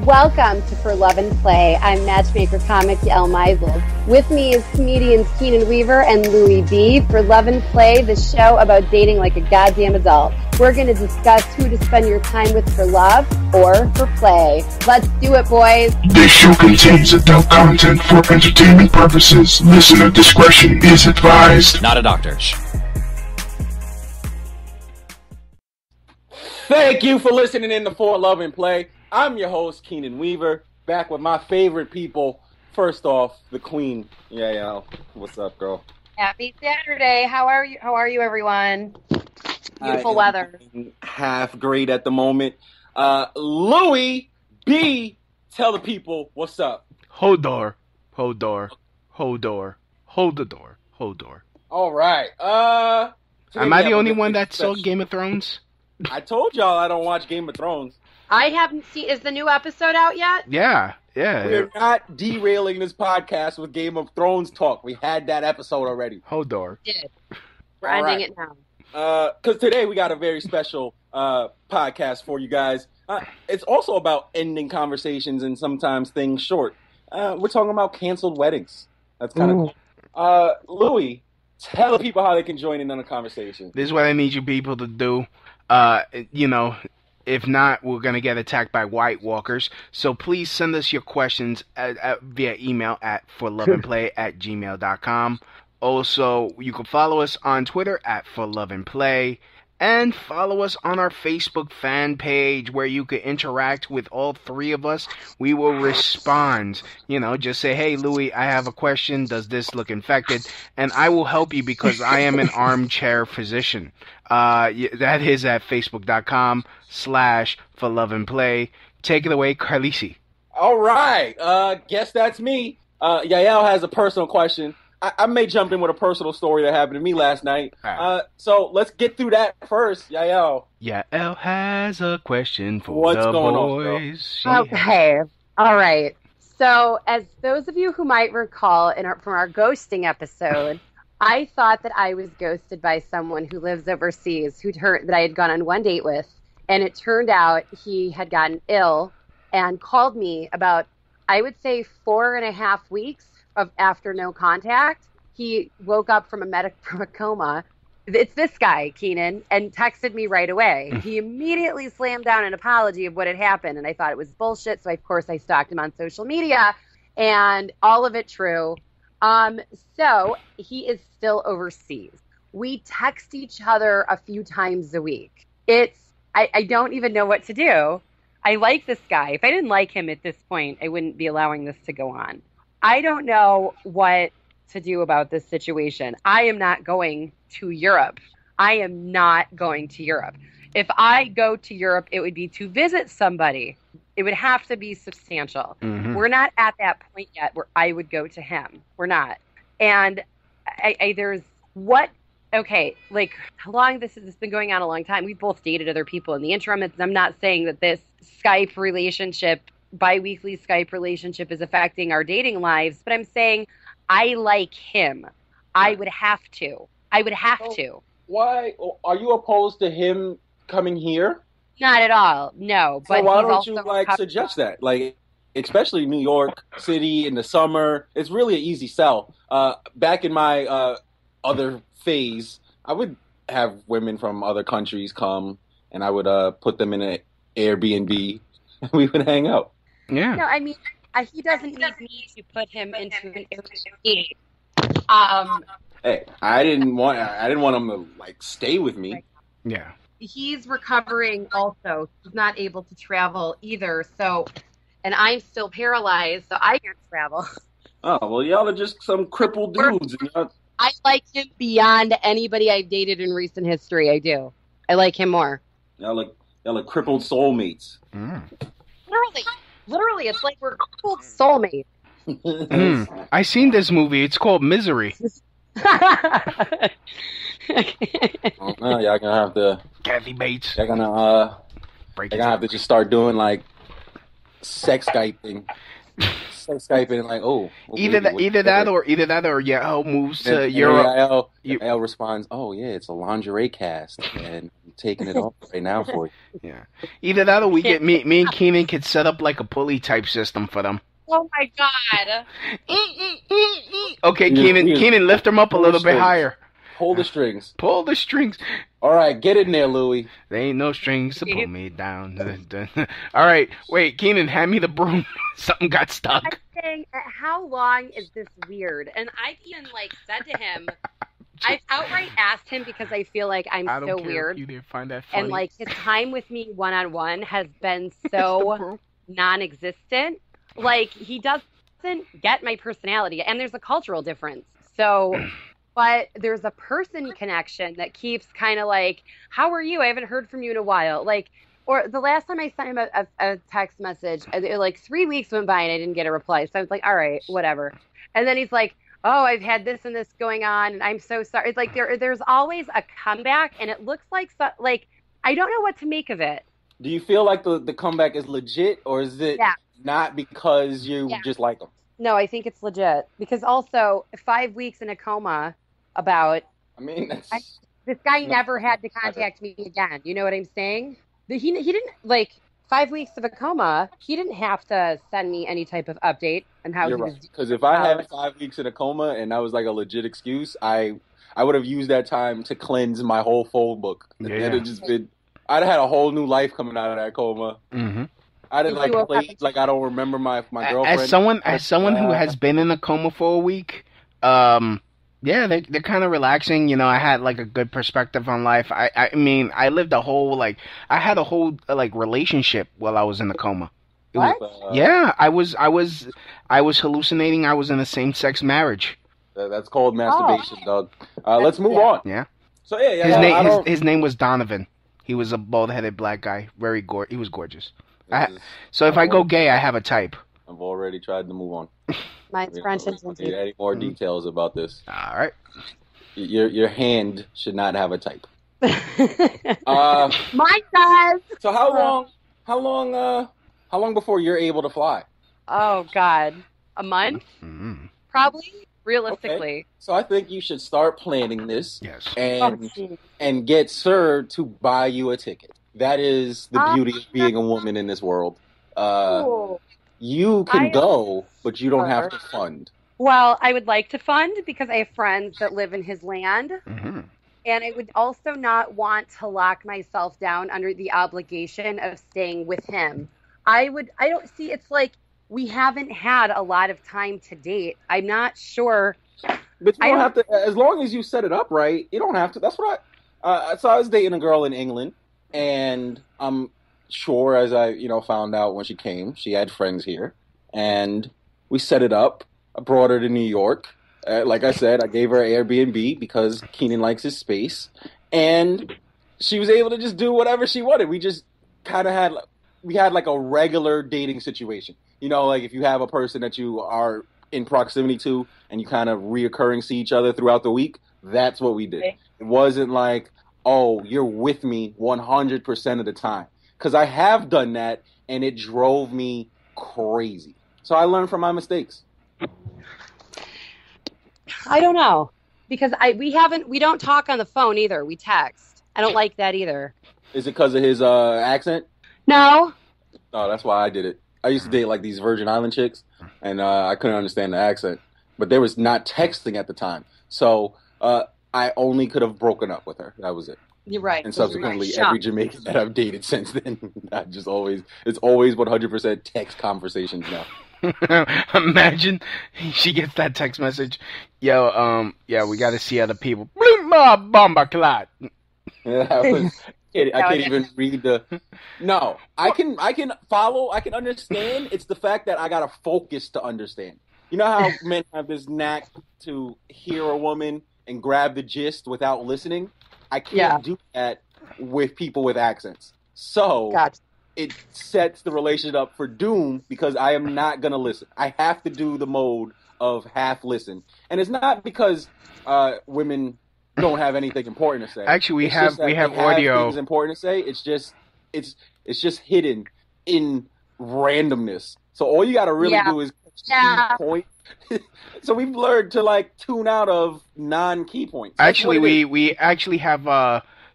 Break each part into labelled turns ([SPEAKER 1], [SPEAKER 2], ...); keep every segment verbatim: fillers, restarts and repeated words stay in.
[SPEAKER 1] Welcome to For Love and Play. I'm matchmaker comic Yael Meisel. With me is comedians Keenan Weaver and Louie B. For Love and Play, the show about dating like a goddamn adult. We're going to discuss who to spend your time with for love or for play. Let's do it, boys.
[SPEAKER 2] This show contains adult content for entertainment purposes. Listener discretion is advised.
[SPEAKER 3] Not a doctor.
[SPEAKER 4] Thank you for listening in to For Love and Play. I'm your host, Keenan Weaver, back with my favorite people. First off, the Queen. Yeah, yeah. What's up, girl?
[SPEAKER 1] Happy Saturday. How are you? How are you, everyone? Beautiful weather.
[SPEAKER 4] Half great at the moment. Uh, Louie B, tell the people what's up.
[SPEAKER 5] Hold door, hold door, hold door, hold the door, hold door.
[SPEAKER 4] All right. Uh,
[SPEAKER 5] Am I the only one that saw Game of Thrones?
[SPEAKER 4] I told y'all I don't watch Game of Thrones.
[SPEAKER 1] I haven't seen. Is the new episode out yet?
[SPEAKER 5] Yeah, yeah.
[SPEAKER 4] We're not derailing this podcast with Game of Thrones talk. We had that episode already.
[SPEAKER 5] Hold door.
[SPEAKER 1] We did. We're
[SPEAKER 4] All
[SPEAKER 1] ending
[SPEAKER 4] right.
[SPEAKER 1] it now.
[SPEAKER 4] Uh, because today we got a very special uh podcast for you guys. Uh, it's also about ending conversations and sometimes things short. Uh, we're talking about canceled weddings. That's kind of cool. Uh, Louie, tell the people how they can join in on the conversation.
[SPEAKER 5] This is what I need you people to do. Uh, you know, if not, we're going to get attacked by White Walkers. So please send us your questions at, at, via email at forloveandplay at gmail dot com. Also, you can follow us on Twitter at forloveandplay. And follow us on our Facebook fan page where you can interact with all three of us. We will respond. You know, just say, hey, Louie, I have a question. Does this look infected? And I will help you because I am an armchair physician. Uh, that is at facebook.com slash for love and play. Take it away, Carlisi.
[SPEAKER 4] All right. Uh, guess that's me. Uh, Yael has a personal question. I, I may jump in with a personal story that happened to me last night.
[SPEAKER 5] Right.
[SPEAKER 4] Uh, so let's get through that first, Yael.
[SPEAKER 5] Yael has a question for
[SPEAKER 4] What's
[SPEAKER 5] the
[SPEAKER 4] going
[SPEAKER 5] boys.
[SPEAKER 4] on,
[SPEAKER 1] Okay. All right. So, as those of you who might recall in our, from our ghosting episode, I thought that I was ghosted by someone who lives overseas who turned that I had gone on one date with, and it turned out he had gotten ill and called me about, I would say, four and a half weeks of after no contact. He woke up from a medic from a coma. It's this guy, Keenan, and texted me right away. He immediately slammed down an apology of what had happened, and I thought it was bullshit. So of course I stalked him on social media, and all of it true. Um, so he is still overseas. We text each other a few times a week. It's I, I don't even know what to do. I like this guy. If I didn't like him at this point, I wouldn't be allowing this to go on. I don't know what to do about this situation. I am not going to Europe. I am not going to Europe. If I go to Europe, it would be to visit somebody. It would have to be substantial. Mm-hmm. We're not at that point yet where I would go to him. We're not. And I, I, there's what, okay, like how long this has been going on a long time. We both dated other people in the interim. It's, I'm not saying that this Skype relationship bi-weekly Skype relationship is affecting our dating lives, but I'm saying I like him. I would have to. I would have
[SPEAKER 4] so
[SPEAKER 1] to.
[SPEAKER 4] Why are you opposed to him coming here?
[SPEAKER 1] Not at all. No. But
[SPEAKER 4] so why
[SPEAKER 1] he's
[SPEAKER 4] don't
[SPEAKER 1] also
[SPEAKER 4] you like suggest that? Like, especially New York City in the summer, it's really an easy sell. Uh, back in my uh, other phase, I would have women from other countries come, and I would uh, put them in an Airbnb, and we would hang out.
[SPEAKER 5] Yeah.
[SPEAKER 1] No, I mean, I, he doesn't need me to put him into an Airbnb. Um,
[SPEAKER 4] hey, I didn't want I didn't want him to like stay with me.
[SPEAKER 5] Yeah.
[SPEAKER 1] He's recovering also. He's not able to travel either. So, and I'm still paralyzed, so I can't travel.
[SPEAKER 4] Oh, well, y'all are just some crippled dudes. And y'all...
[SPEAKER 1] I like him beyond anybody I've dated in recent history. I do. I like him more.
[SPEAKER 4] Y'all are, y'all are crippled soulmates.
[SPEAKER 5] Mm.
[SPEAKER 1] Literally. Literally, it's like we're crippled soulmates.
[SPEAKER 5] mm. I seen this movie. It's called Misery.
[SPEAKER 4] Oh, no, y'all gonna have to...
[SPEAKER 5] Kathy Bates.
[SPEAKER 4] Y'all gonna, uh...
[SPEAKER 5] Break
[SPEAKER 4] They're gonna have to just start doing, like, sex Skyping. Sex Skyping and like, oh. oh
[SPEAKER 5] either
[SPEAKER 4] baby,
[SPEAKER 5] that,
[SPEAKER 4] what,
[SPEAKER 5] either that or either that or Yael moves to
[SPEAKER 4] and,
[SPEAKER 5] Europe.
[SPEAKER 4] And Yael,
[SPEAKER 5] you,
[SPEAKER 4] Yael responds, oh, yeah, it's a lingerie cast. And taking it off right now for you.
[SPEAKER 5] Yeah. Either that or we get me me and Keenan could set up like a pulley type system for them.
[SPEAKER 1] Oh my god.
[SPEAKER 5] Okay,
[SPEAKER 4] You-
[SPEAKER 5] Keenan,
[SPEAKER 4] you-
[SPEAKER 5] Keenan, lift them up a
[SPEAKER 4] pull
[SPEAKER 5] little
[SPEAKER 4] the
[SPEAKER 5] bit
[SPEAKER 4] strings.
[SPEAKER 5] higher.
[SPEAKER 4] Hold the strings.
[SPEAKER 5] Pull the strings.
[SPEAKER 4] All right, get in there, Louie.
[SPEAKER 5] There ain't no strings to pull me down. All right, wait, Keenan, hand me the broom. Something got stuck.
[SPEAKER 1] I'm saying, uh, how long is this weird? And I've even like said to him, I've outright asked him because I feel like I'm
[SPEAKER 5] I don't
[SPEAKER 1] so
[SPEAKER 5] care
[SPEAKER 1] weird.
[SPEAKER 5] if you didn't find that funny.
[SPEAKER 1] And like his time with me one on one has been
[SPEAKER 5] It's the
[SPEAKER 1] so
[SPEAKER 5] broom.
[SPEAKER 1] non-existent. Like he doesn't get my personality, and there's a cultural difference. So, but there's a person connection that keeps kind of like, "How are you? I haven't heard from you in a while." Like, or the last time I sent him a, a, a text message, uh, it, like three weeks went by and I didn't get a reply. So I was like, "All right, whatever." And then he's like, "Oh, I've had this and this going on, and I'm so sorry." It's like there, there's always a comeback, and it looks like so, like I don't know what to make of it.
[SPEAKER 4] Do you feel like the, the comeback is legit, or is it
[SPEAKER 1] Yeah.
[SPEAKER 4] not because you
[SPEAKER 1] Yeah.
[SPEAKER 4] just like them?
[SPEAKER 1] No, I think it's legit because also five weeks in a coma about
[SPEAKER 4] I mean, that's,
[SPEAKER 1] I- this guy
[SPEAKER 4] No.
[SPEAKER 1] never had to contact me again. You know what I'm saying? The- He he didn't like five weeks of a coma. He didn't have to send me any type of update on how
[SPEAKER 4] you're
[SPEAKER 1] he
[SPEAKER 4] right.
[SPEAKER 1] was.
[SPEAKER 4] Because if I had
[SPEAKER 1] out.
[SPEAKER 4] five weeks in a coma and that was like a legit excuse, I I would have used that time to cleanse my whole phone book.
[SPEAKER 5] Yeah.
[SPEAKER 4] It'd have just been, I'd have had a whole new life coming out of that coma.
[SPEAKER 5] Mm-hmm.
[SPEAKER 4] I'd have
[SPEAKER 1] Did
[SPEAKER 4] like
[SPEAKER 1] you-
[SPEAKER 4] played like I don't remember my my girlfriend.
[SPEAKER 5] As someone, as someone who
[SPEAKER 4] Uh,
[SPEAKER 5] has been in a coma for a week, um, yeah, they they're kind of relaxing. You know, I had like a good perspective on life. I I mean, I lived a whole like I had a whole uh, like relationship while I was in the coma. It was-
[SPEAKER 1] What?
[SPEAKER 4] uh,
[SPEAKER 5] yeah, I was I was I was hallucinating. I was in a same sex marriage.
[SPEAKER 4] that- that's called masturbation, Doug. Uh, let's move
[SPEAKER 1] Yeah.
[SPEAKER 4] on.
[SPEAKER 5] Yeah.
[SPEAKER 4] So yeah, yeah.
[SPEAKER 5] His
[SPEAKER 4] I
[SPEAKER 5] name his,
[SPEAKER 4] don't-
[SPEAKER 5] his name was Donovan. He was a bald headed black guy. Very gor. He was gorgeous.
[SPEAKER 4] this
[SPEAKER 5] I-
[SPEAKER 4] is-
[SPEAKER 5] So if I go gay, I have a type.
[SPEAKER 4] I've already tried to move on.
[SPEAKER 1] Mine's
[SPEAKER 4] We
[SPEAKER 1] French and
[SPEAKER 4] don't need any more details about this.
[SPEAKER 5] All right.
[SPEAKER 4] Your your hand should not have a type.
[SPEAKER 1] Mine
[SPEAKER 4] Uh,
[SPEAKER 1] does.
[SPEAKER 4] so how long? How long? Uh, how long before you're able to fly?
[SPEAKER 1] Oh God, a month
[SPEAKER 5] Mm-hmm.
[SPEAKER 1] probably. Realistically.
[SPEAKER 4] So I think you should start planning this
[SPEAKER 5] Yes.
[SPEAKER 1] Oh,
[SPEAKER 4] and
[SPEAKER 1] geez.
[SPEAKER 4] and get Sir to buy you a ticket. That is the
[SPEAKER 1] Oh,
[SPEAKER 4] beauty of being a woman in this world. Uh,
[SPEAKER 1] Cool.
[SPEAKER 4] you can
[SPEAKER 1] I-
[SPEAKER 4] go, but you don't have
[SPEAKER 1] Sure.
[SPEAKER 4] to fund.
[SPEAKER 1] Well, I would like to fund because I have friends that live in his land.
[SPEAKER 5] Mm-hmm.
[SPEAKER 1] And I would also not want to lock myself down under the obligation of staying with him. I would, I don't see, it's like we haven't had a lot of time to date. I'm not sure.
[SPEAKER 4] But you
[SPEAKER 1] I
[SPEAKER 4] don't
[SPEAKER 1] don't-
[SPEAKER 4] have to. As long as you set it up right, you don't have to. That's what I. Uh, so I was dating a girl in England, and I'm sure, as I you know found out when she came, she had friends here, and we set it up. I brought her to New York. Uh, like I said, I gave her an Airbnb because Keenan likes his space, and she was able to just do whatever she wanted. We just kind of had we had like a regular dating situation. You know, like if you have a person that you are in proximity to and you kind of reoccurring see each other throughout the week, that's what we did.
[SPEAKER 1] Okay.
[SPEAKER 4] It wasn't like, oh, you're with me one hundred percent of the time. Because I have done that, and it drove me crazy. So I learned from my mistakes.
[SPEAKER 1] I don't know. Because I we haven't, we don't talk on the phone either. We text. I don't like that either.
[SPEAKER 4] Is it because of his uh, accent?
[SPEAKER 1] No.
[SPEAKER 4] No, that's why I did it. I used to date like these Virgin Island chicks, and uh, I couldn't understand the accent. But there was not texting at the time. So uh, I only could have broken up with her. That was it.
[SPEAKER 1] You're right.
[SPEAKER 4] And
[SPEAKER 1] You're
[SPEAKER 4] subsequently,
[SPEAKER 1] right.
[SPEAKER 4] every
[SPEAKER 1] Shocked.
[SPEAKER 4] Jamaican that I've dated since then, I just always, it's always one hundred percent text conversations now.
[SPEAKER 5] Imagine she gets that text message. Yo, um, yeah, we got to see other people. Blimba bomba clot.
[SPEAKER 4] Yeah, I, was, I
[SPEAKER 1] No,
[SPEAKER 4] can't
[SPEAKER 1] yeah.
[SPEAKER 4] even read the. No, I can, I can follow, I can understand. It's the fact that I gotta focus to understand. You know how men have this knack to hear a woman and grab the gist without listening? I can't
[SPEAKER 1] Yeah.
[SPEAKER 4] do that with people with accents. So
[SPEAKER 1] Gotcha.
[SPEAKER 4] it sets the relationship up for doom because I am not going to listen. I have to do the mode of half listen. And it's not because uh, women don't have anything important to say.
[SPEAKER 5] Actually, we
[SPEAKER 4] It's
[SPEAKER 5] have
[SPEAKER 4] just that
[SPEAKER 5] we
[SPEAKER 4] they
[SPEAKER 5] have audio.
[SPEAKER 4] things important to say. It's just it's it's just hidden in randomness. So all you got to really
[SPEAKER 1] Yeah.
[SPEAKER 4] do is
[SPEAKER 1] Yeah.
[SPEAKER 4] key point. So we've learned to like tune out of non-key points. That's
[SPEAKER 5] Actually,
[SPEAKER 4] what it
[SPEAKER 5] we
[SPEAKER 4] is.
[SPEAKER 5] we actually have uh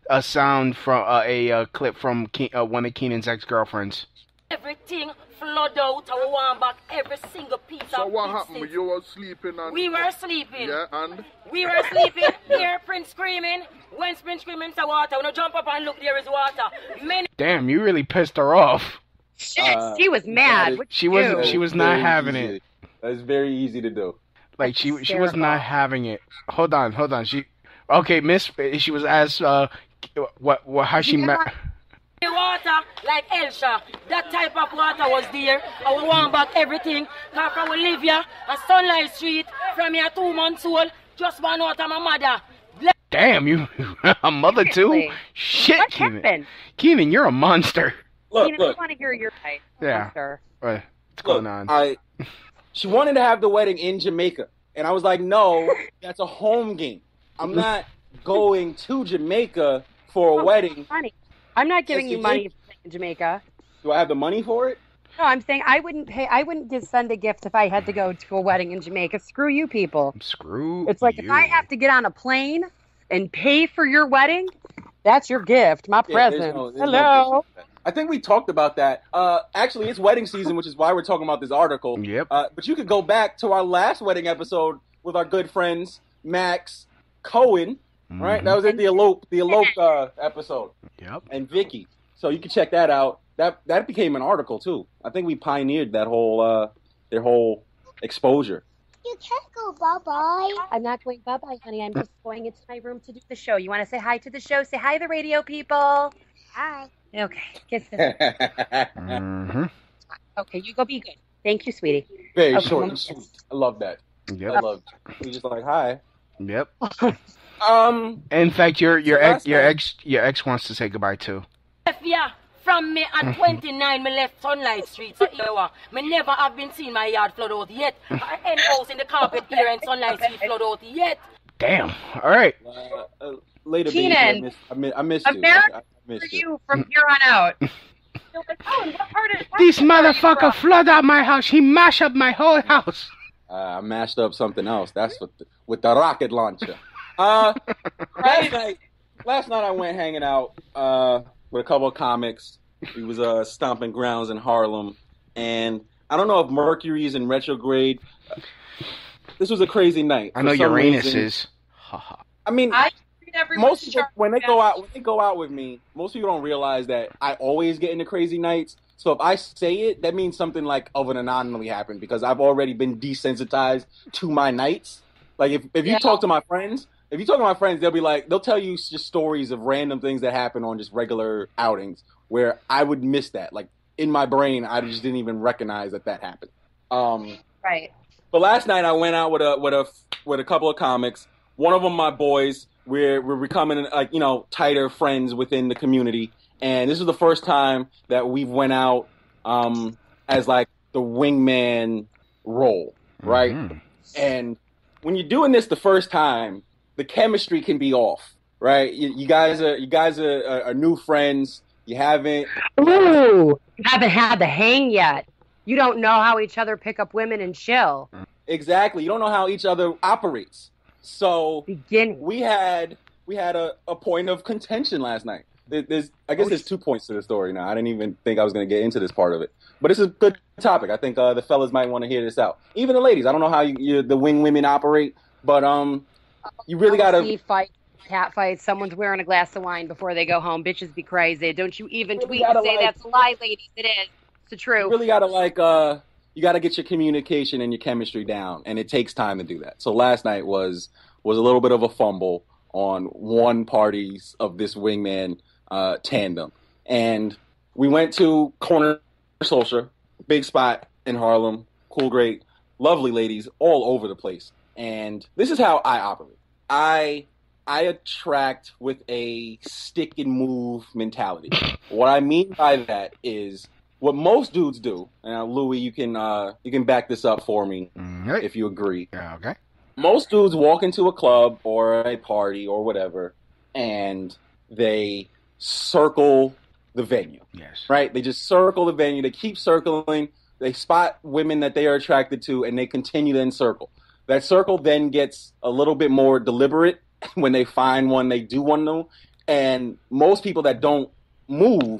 [SPEAKER 5] a sound from uh, a uh, clip from Ke- uh, one of Keenan's ex-girlfriends.
[SPEAKER 3] Everything flood out. I want back every single piece
[SPEAKER 6] So
[SPEAKER 3] of
[SPEAKER 6] what
[SPEAKER 3] pieces.
[SPEAKER 6] happened? You were sleeping and...
[SPEAKER 3] We were sleeping.
[SPEAKER 6] Yeah, and?
[SPEAKER 3] We were sleeping. Hear Prince screaming. When Prince screaming, say water. When you jump up and look, there is water. Many.
[SPEAKER 5] Damn, you really pissed her off.
[SPEAKER 1] Shit,
[SPEAKER 4] Uh,
[SPEAKER 1] she was mad.
[SPEAKER 4] is-
[SPEAKER 1] What'd
[SPEAKER 5] She
[SPEAKER 1] you
[SPEAKER 5] was
[SPEAKER 1] do?
[SPEAKER 5] she was not
[SPEAKER 4] Very
[SPEAKER 5] having
[SPEAKER 4] easy.
[SPEAKER 5] it.
[SPEAKER 4] That's very easy to do.
[SPEAKER 5] Like she she was
[SPEAKER 1] hysterical.
[SPEAKER 5] not having it. Hold on, hold on. She okay, Miss. She was asked uh, what what how she
[SPEAKER 1] You know
[SPEAKER 5] met.
[SPEAKER 1] what?
[SPEAKER 3] The water, like Elsha, that type of water was there. I will want back everything. Cause from Olivia, a Sunlight Street, from your two months old, just one out of my mother.
[SPEAKER 5] Damn, you a mother too?
[SPEAKER 1] Seriously.
[SPEAKER 5] Shit,
[SPEAKER 1] What
[SPEAKER 5] Keenan.
[SPEAKER 1] happened?
[SPEAKER 5] Keenan, you're a monster.
[SPEAKER 4] Look,
[SPEAKER 1] Tina, I
[SPEAKER 4] look,
[SPEAKER 1] want to hear your side.
[SPEAKER 5] Yeah.
[SPEAKER 1] Monster.
[SPEAKER 5] Uh, what's
[SPEAKER 4] look.
[SPEAKER 5] going on?
[SPEAKER 4] I. She wanted to have the wedding in Jamaica, and I was like, no, that's a home game. I'm not going to Jamaica for a wedding.
[SPEAKER 1] Money. I'm not giving
[SPEAKER 4] Yes,
[SPEAKER 1] you
[SPEAKER 4] you
[SPEAKER 1] money
[SPEAKER 4] did.
[SPEAKER 1] in Jamaica.
[SPEAKER 4] Do I have the money for it?
[SPEAKER 1] No, I'm saying I wouldn't pay. I wouldn't give send a gift if I had to go to a wedding in Jamaica. Screw you, people.
[SPEAKER 5] Screw.
[SPEAKER 1] It's like
[SPEAKER 5] you.
[SPEAKER 1] if I have to get on a plane and pay for your wedding, that's your gift, my
[SPEAKER 4] Yeah, there's
[SPEAKER 1] present.
[SPEAKER 4] no- there's no
[SPEAKER 1] Hello.
[SPEAKER 4] gift. I think we talked about that. Uh, actually, it's wedding season, which is why we're talking about this article.
[SPEAKER 5] Yep.
[SPEAKER 4] Uh, but you could go back to our last wedding episode with our good friends Max Cohen, right?
[SPEAKER 5] Mhm.
[SPEAKER 4] That was at the elope, the elope uh, episode,
[SPEAKER 5] Yep.
[SPEAKER 4] and Vicky. So you can check that out. That that became an article too. I think we pioneered that whole uh, their whole exposure.
[SPEAKER 7] You can't go bye-bye.
[SPEAKER 1] I'm not going bye bye, honey. I'm just going into my room to do the show. You want to say hi to the show? Say hi to the radio people.
[SPEAKER 7] Hi.
[SPEAKER 1] Okay. Kiss them.
[SPEAKER 5] Mm-hmm.
[SPEAKER 1] Okay, you go be good. Thank you, sweetie.
[SPEAKER 4] Very
[SPEAKER 1] Okay,
[SPEAKER 4] short
[SPEAKER 1] one
[SPEAKER 4] and
[SPEAKER 1] more
[SPEAKER 4] sweet. I love that. I
[SPEAKER 5] Yep.
[SPEAKER 4] love. We just like hi.
[SPEAKER 5] Yep.
[SPEAKER 4] Um.
[SPEAKER 5] In fact, your your
[SPEAKER 4] So
[SPEAKER 5] ex
[SPEAKER 4] last
[SPEAKER 5] your
[SPEAKER 4] time-
[SPEAKER 5] ex your ex wants to say goodbye too.
[SPEAKER 3] Left here from me at twenty-nine, me left Sunlight Street. So here, wa. me never have been seen my yard flood out yet. I end house in the carpet here and Sunlight Street flood out yet.
[SPEAKER 5] Damn. All right.
[SPEAKER 4] Uh, uh, later,
[SPEAKER 1] Keenan,
[SPEAKER 4] baby. I miss, I miss, I missed you.
[SPEAKER 1] America
[SPEAKER 4] I, I
[SPEAKER 1] For
[SPEAKER 4] missed you.
[SPEAKER 1] you from here on out. You're like, oh, and what part of
[SPEAKER 5] This
[SPEAKER 1] Texas are you
[SPEAKER 5] motherfucker
[SPEAKER 1] from?
[SPEAKER 5] flood out my house. He mash up my whole house.
[SPEAKER 4] Uh, I mashed up something else. That's what the, with the rocket launcher. Uh, last night, last night I went hanging out uh, with a couple of comics. We was uh, stomping grounds in Harlem, and I don't know if Mercury's in retrograde. This was a crazy night.
[SPEAKER 5] I
[SPEAKER 4] For
[SPEAKER 5] know
[SPEAKER 4] some
[SPEAKER 5] Uranus
[SPEAKER 4] reason-
[SPEAKER 5] is. Haha.
[SPEAKER 4] I mean,
[SPEAKER 1] I treat everyone
[SPEAKER 4] most people when they go out when they go out with me, most people don't realize that I always get into crazy nights. So if I say it, that means something like of an anomaly happened because I've already been desensitized to my nights. Like if if you
[SPEAKER 1] Yeah.
[SPEAKER 4] talk to my friends, if you talk to my friends, they'll be like they'll tell you just stories of random things that happen on just regular outings where I would miss that. Like in my brain, I just didn't even recognize that that happened. Um,
[SPEAKER 1] Right.
[SPEAKER 4] but last night I went out with a with a with a couple of comics. One of them, my boys. We're we're becoming like you know tighter friends within the community, and this is the first time that we went out um, as like the wingman role, right?
[SPEAKER 5] Mhm.
[SPEAKER 4] And when you're doing this the first time, the chemistry can be off, right? You, you guys are you guys are, are, are new friends. You haven't
[SPEAKER 1] Ooh, you haven't had the hang yet. You don't know how each other pick up women and chill.
[SPEAKER 4] exactly. You don't know how each other operates. So
[SPEAKER 1] Begin.
[SPEAKER 4] we had we had a, a point of contention last night. There- There's I guess there's two points to the story now. I didn't even think I was going to get into this part of it, but it's a good topic. I think uh, the fellas might want to hear this out. Even the ladies. I don't know how you, you, the wing women operate, but um, you really got
[SPEAKER 1] See
[SPEAKER 4] to
[SPEAKER 1] fight, cat fight. Someone's wearing a glass of wine before they go home. Bitches be crazy. Don't you even
[SPEAKER 4] Really
[SPEAKER 1] tweet
[SPEAKER 4] gotta,
[SPEAKER 1] and say
[SPEAKER 4] like-
[SPEAKER 1] that's a lie, ladies. It is. It's the truth.
[SPEAKER 4] you really got to like uh, you got to get your communication and your chemistry down, and it takes time to do that. So last night was was a little bit of a fumble on one party's of this wingman uh, tandem. And we went to Corner Social, big spot in Harlem, cool, great, lovely ladies all over the place. And this is how I operate. I I attract with a stick and move mentality. What I mean by that is what most dudes do. And Louis, you can uh, you can back this up for me
[SPEAKER 5] Mhm.
[SPEAKER 4] if you agree.
[SPEAKER 5] Yeah, okay.
[SPEAKER 4] Most dudes walk into a club or a party or whatever, and they circle the venue,
[SPEAKER 5] Yes.
[SPEAKER 4] right? They just circle the venue. They keep circling. They spot women that they are attracted to, and they continue to circle. That circle then gets a little bit more deliberate when they find one they do want to know, And most people that don't move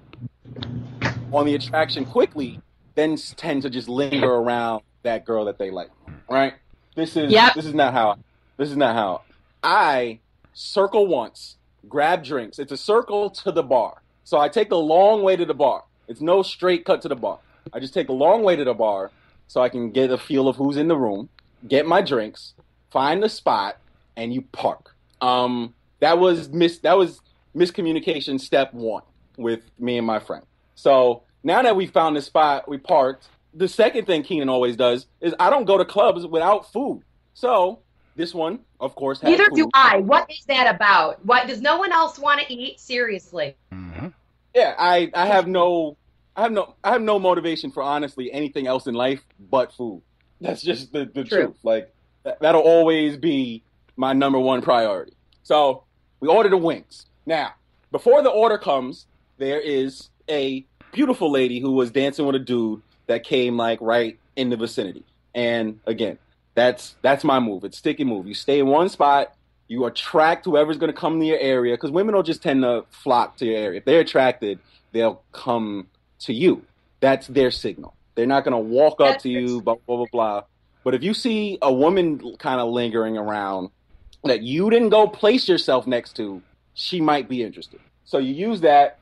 [SPEAKER 4] on the attraction quickly then tend to just linger around that girl that they like, right? This is
[SPEAKER 1] Yep.
[SPEAKER 4] this is not how this is not how I circle once, grab drinks. It's a circle to the bar. So I take the long way to the bar. It's no straight cut to the bar. I just take a long way to the bar so I can get a feel of who's in the room, get my drinks, find the spot, and you park. Um, that was mis that was miscommunication step one with me and my friend. So now that we found the spot, we parked. The second thing Keenan always does is I don't go to clubs without food. So this one, of course, had
[SPEAKER 1] Neither
[SPEAKER 4] food.
[SPEAKER 1] do I. What is that about? What does no one else want to eat? Seriously.
[SPEAKER 5] Mm-hmm.
[SPEAKER 4] Yeah, I, I have no I have no I have no motivation for honestly anything else in life but food. That's just the, the
[SPEAKER 1] True.
[SPEAKER 4] truth. Like that, that'll always be my number one priority. So we order the wings. Now, before the order comes, there is a beautiful lady who was dancing with a dude that came like right in the vicinity. And again, that's that's my move. It's sticky move. You stay in one spot, you attract whoever's going to come to your area, because women don't just tend to flock to your area. If they're attracted, they'll come to you. That's their signal. They're not going to walk up
[SPEAKER 1] That's
[SPEAKER 4] to you, blah, blah, blah, blah. But if you see a woman kind of lingering around that you didn't go place yourself next to, she might be interested. So you use that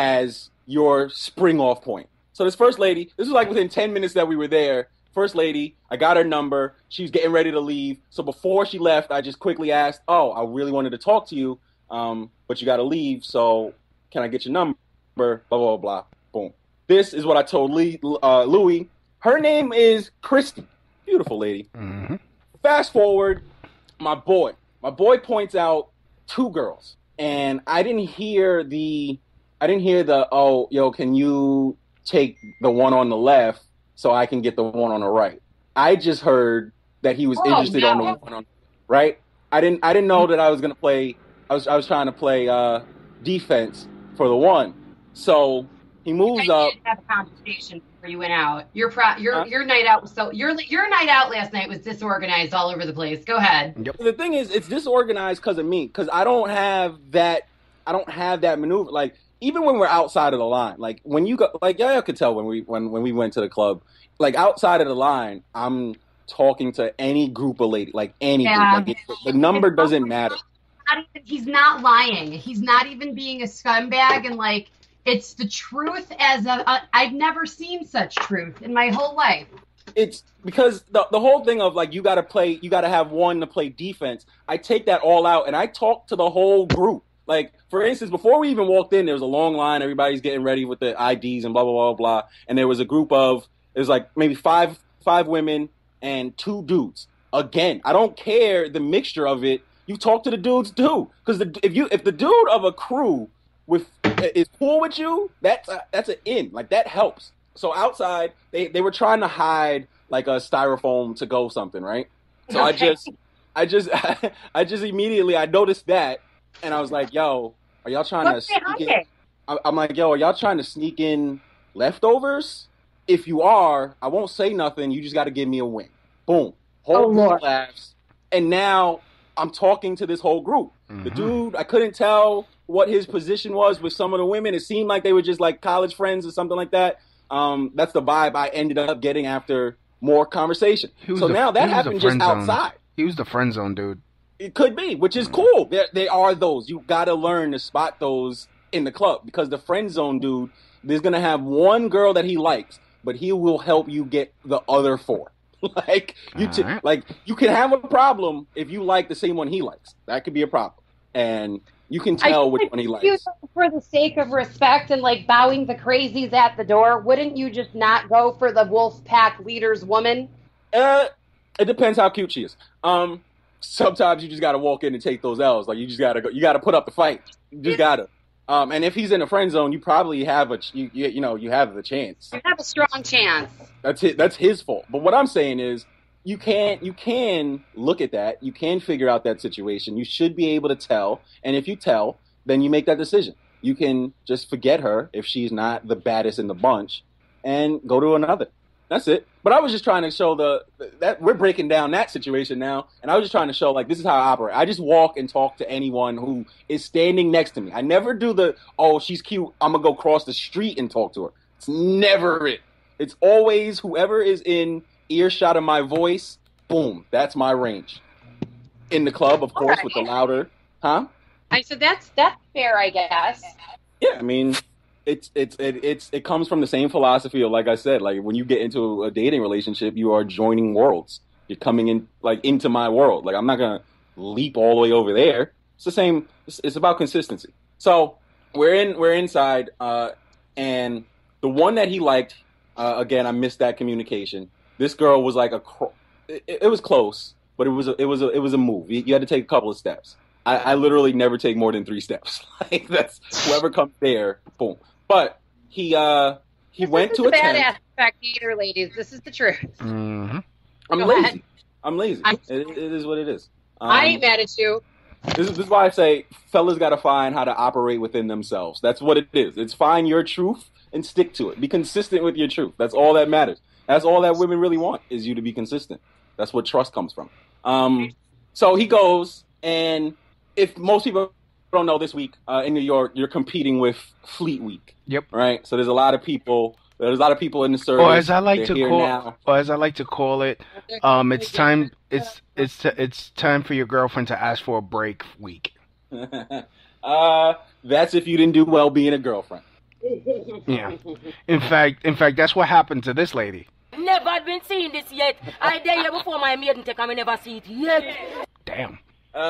[SPEAKER 4] as your spring off point. So this first lady, this was like within ten minutes that we were there. First lady, I got her number. She was getting ready to leave. So before she left, I just quickly asked, oh, I really wanted to talk to you, um, but you got to leave. So can I get your number? Blah, blah, blah. Boom. This is what I told Lee, uh, Louie. Her name is Christy. Beautiful lady.
[SPEAKER 5] Mm-hmm.
[SPEAKER 4] Fast forward, my boy. My boy points out two girls. And I didn't hear the, I didn't hear the, oh, yo, can you take the one on the left so I can get the one on the right? I just heard that he was
[SPEAKER 1] Oh,
[SPEAKER 4] interested
[SPEAKER 1] no.
[SPEAKER 4] on the one on right. I didn't, I didn't know that I was gonna play. I was, I was trying to play uh, defense for the one. So he moves up.
[SPEAKER 1] did have a conversation before you went out. Your pro- your
[SPEAKER 4] Huh?
[SPEAKER 1] your night out was so your your night out last night was disorganized all over the place. Go ahead.
[SPEAKER 4] The thing is, it's disorganized because of me. Because I don't have that. I don't have that maneuver. Like even when we're outside of the line, like when you go, like y'all could tell when we when when we went to the club, like outside of the line, I'm talking to any group of ladies, like any
[SPEAKER 1] Yeah.
[SPEAKER 4] group. Like it, the number doesn't matter.
[SPEAKER 1] Not even, he's not lying. He's not even being a scumbag, and like it's the truth. As a, a I've never seen such truth in my whole life.
[SPEAKER 4] It's because the the whole thing of like you got to play, you got to have one to play defense. I take that all out and I talk to the whole group. Like, for instance, before we even walked in, there was a long line. Everybody's getting ready with the I Ds and blah, blah, blah, blah. And there was a group of, it was like maybe five five women and two dudes. Again, I don't care the mixture of it. You talk to the dudes too. Because if you if the dude of a crew with is cool with you, that's a, that's an in. Like, that helps. So outside, they, they were trying to hide like a styrofoam to go something, right? So I
[SPEAKER 1] Okay.
[SPEAKER 4] just, I just, I just immediately, I noticed that. And I was like, yo, are y'all trying
[SPEAKER 1] What's
[SPEAKER 4] to
[SPEAKER 1] they
[SPEAKER 4] sneak in?
[SPEAKER 1] hiding?
[SPEAKER 4] I- I'm like, yo, are y'all trying to sneak in leftovers? If you are, I won't say nothing. You just got to give me a win. Boom. Whole
[SPEAKER 1] Oh,
[SPEAKER 4] group
[SPEAKER 1] Lord.
[SPEAKER 4] laughs. And now I'm talking to this whole group. The
[SPEAKER 5] Mhm.
[SPEAKER 4] dude, I couldn't tell what his position was with some of the women. It seemed like they were just like college friends or something like that. Um, that's the vibe I ended up getting after more conversation.
[SPEAKER 5] He was
[SPEAKER 4] So
[SPEAKER 5] the-
[SPEAKER 4] now
[SPEAKER 5] he
[SPEAKER 4] that
[SPEAKER 5] was the
[SPEAKER 4] happened just
[SPEAKER 5] friend zone.
[SPEAKER 4] outside.
[SPEAKER 5] He was the friend zone dude.
[SPEAKER 4] It could be, which is cool. There, they are those. You got to learn to spot those in the club because the friend zone dude, there's going to have one girl that he likes, but he will help you get the other four. like you, t-
[SPEAKER 5] Alright.
[SPEAKER 4] like you can have a problem if you like the same one he likes. That could be a problem, and you can
[SPEAKER 1] I
[SPEAKER 4] tell
[SPEAKER 1] feel
[SPEAKER 4] which
[SPEAKER 1] like
[SPEAKER 4] one he
[SPEAKER 1] if
[SPEAKER 4] likes.
[SPEAKER 1] you, for the sake of respect and like bowing the crazies at the door, wouldn't you just not go for the wolf pack leader's woman?
[SPEAKER 4] Uh, it depends how cute she is. Um, sometimes you just got to walk in and take those L's. Like you just got to go. You got to put up the fight. You just got to. Um, and if he's in a friend zone, you probably have a ch- you, you you know you have the chance.
[SPEAKER 1] You have a strong chance.
[SPEAKER 4] That's it. That's his fault. But what I'm saying is, you can you can look at that. You can figure out that situation. You should be able to tell. And if you tell, then you make that decision. You can just forget her if she's not the baddest in the bunch, and go to another. That's it. But I was just trying to show the that we're breaking down that situation now, and I was just trying to show like this is how I operate. I just walk and talk to anyone who is standing next to me. I never do the oh she's cute, I'm gonna go cross the street and talk to her. It's never it. It's always whoever is in earshot of my voice. Boom, that's my range. In the club, of course, right. With the louder, huh?
[SPEAKER 1] I said that's that's fair, I guess.
[SPEAKER 4] Yeah, I mean. It's it's it, it's it comes from the same philosophy of, like I said, like when you get into a dating relationship, you are joining worlds. You're coming in like into my world. Like I'm not gonna leap all the way over there. It's the same. It's, it's about consistency. So we're in we're inside, uh, and the one that he liked, uh, again, I missed that communication. This girl was like a, it, it was close, but it was a, it was a, it was a move. You, you had to take a couple of steps. I, I literally never take more than three steps. Like that's whoever comes there, boom. But he uh he
[SPEAKER 1] this
[SPEAKER 4] went to
[SPEAKER 1] a
[SPEAKER 4] a tent.
[SPEAKER 1] badass fact either, ladies. This is the truth.
[SPEAKER 5] Mm-hmm.
[SPEAKER 4] I'm
[SPEAKER 1] Go
[SPEAKER 4] lazy.
[SPEAKER 1] ahead.
[SPEAKER 4] I'm lazy.
[SPEAKER 1] I'm,
[SPEAKER 4] it, it is what it is. Um,
[SPEAKER 1] I ain't mad at you.
[SPEAKER 4] This is, this is why I say fellas got to find how to operate within themselves. That's what it is. It's find your truth and stick to it. Be consistent with your truth. That's all that matters. That's all that women really want is you to be consistent. That's what trust comes from. Um, so he goes, and if most people don't know, this week uh, in New York, you're competing with Fleet Week.
[SPEAKER 5] Yep.
[SPEAKER 4] Right. So there's a lot of people. There's a lot of people in the service.
[SPEAKER 5] Or as I like
[SPEAKER 4] They're
[SPEAKER 5] to call,
[SPEAKER 4] now.
[SPEAKER 5] or as I like to call it, um, it's time. It's it's it's time for your girlfriend to ask for a break week.
[SPEAKER 4] uh, that's if you didn't do well being a girlfriend.
[SPEAKER 5] Yeah. In fact, in fact, that's what happened to this lady.
[SPEAKER 3] Never had been seeing this yet. I dare you before my maiden take, I never see it yet.
[SPEAKER 5] Damn.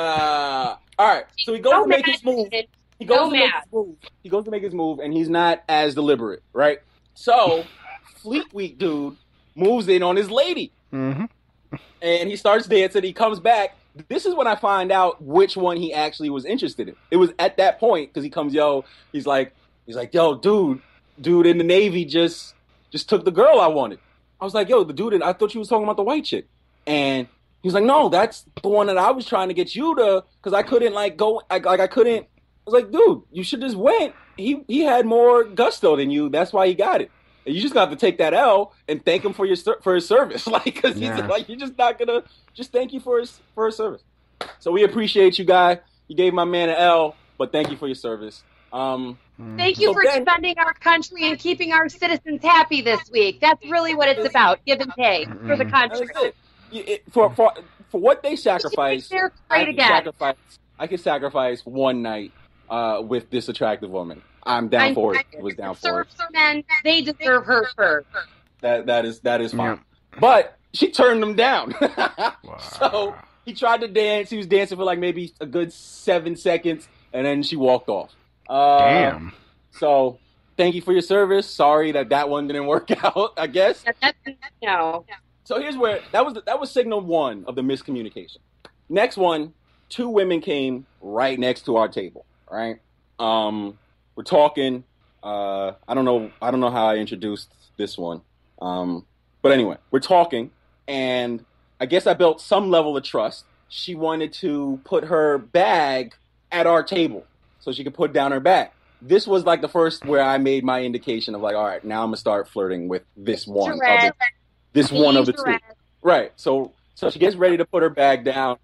[SPEAKER 4] Uh, all right. So he goes
[SPEAKER 1] No
[SPEAKER 4] to make
[SPEAKER 1] mad.
[SPEAKER 4] his move. He goes
[SPEAKER 1] No
[SPEAKER 4] to make
[SPEAKER 1] mad.
[SPEAKER 4] his move. He goes to make his move, and he's not as deliberate, right? So Fleet Week dude moves in on his lady,
[SPEAKER 5] Mm-hmm.
[SPEAKER 4] and he starts dancing. He comes back. This is when I find out which one he actually was interested in. It was at that point because he comes, yo. He's like, he's like, yo, dude, dude in the Navy just just took the girl I wanted. I was like, yo, the dude, in, I thought you was talking about the white chick, and he was like, no, that's the one that I was trying to get you to, because I couldn't like go, I, like I couldn't. I was like, dude, you should just went. He he had more gusto than you. That's why he got it. And you just got to take that L and thank him for your for his service, like because
[SPEAKER 5] Yeah.
[SPEAKER 4] he's like you're just not gonna just thank you for his for his service. So we appreciate you, guy. You gave my man an L, but thank you for your service. Um,
[SPEAKER 1] Thank you
[SPEAKER 4] So
[SPEAKER 1] for
[SPEAKER 4] then-
[SPEAKER 1] defending our country and keeping our citizens happy this week. That's really what it's about. Give and take for the country.
[SPEAKER 4] that's it. You- it- For for for what they sacrificed,
[SPEAKER 1] They're
[SPEAKER 4] I
[SPEAKER 1] great
[SPEAKER 4] can
[SPEAKER 1] again.
[SPEAKER 4] sacrifice. I can sacrifice one night uh, with this attractive woman. I'm down
[SPEAKER 1] I-
[SPEAKER 4] for it.
[SPEAKER 1] I-
[SPEAKER 4] I was down for it.
[SPEAKER 1] Serve men, they deserve her first.
[SPEAKER 4] That that is that is fine.
[SPEAKER 5] Yeah.
[SPEAKER 4] But she turned him down.
[SPEAKER 5] Wow.
[SPEAKER 4] So he tried to dance. He was dancing for like maybe a good seven seconds, and then she walked off. Uh,
[SPEAKER 5] Damn.
[SPEAKER 4] So thank you for your service. Sorry that that one didn't work out, I guess.
[SPEAKER 1] That- That's no.
[SPEAKER 4] So here's where that was that was signal one of the miscommunication. Next one, two women came right next to our table. Right, um, we're talking. Uh, I don't know. I don't know how I introduced this one. Um, but anyway, we're talking, and I guess I built some level of trust. She wanted to put her bag at our table so she could put down her bag. This was like the first where I made my indication of like, all right, now I'm gonna start flirting with this one. Of the, this one of the two. Right. So so she gets ready to put her bag down,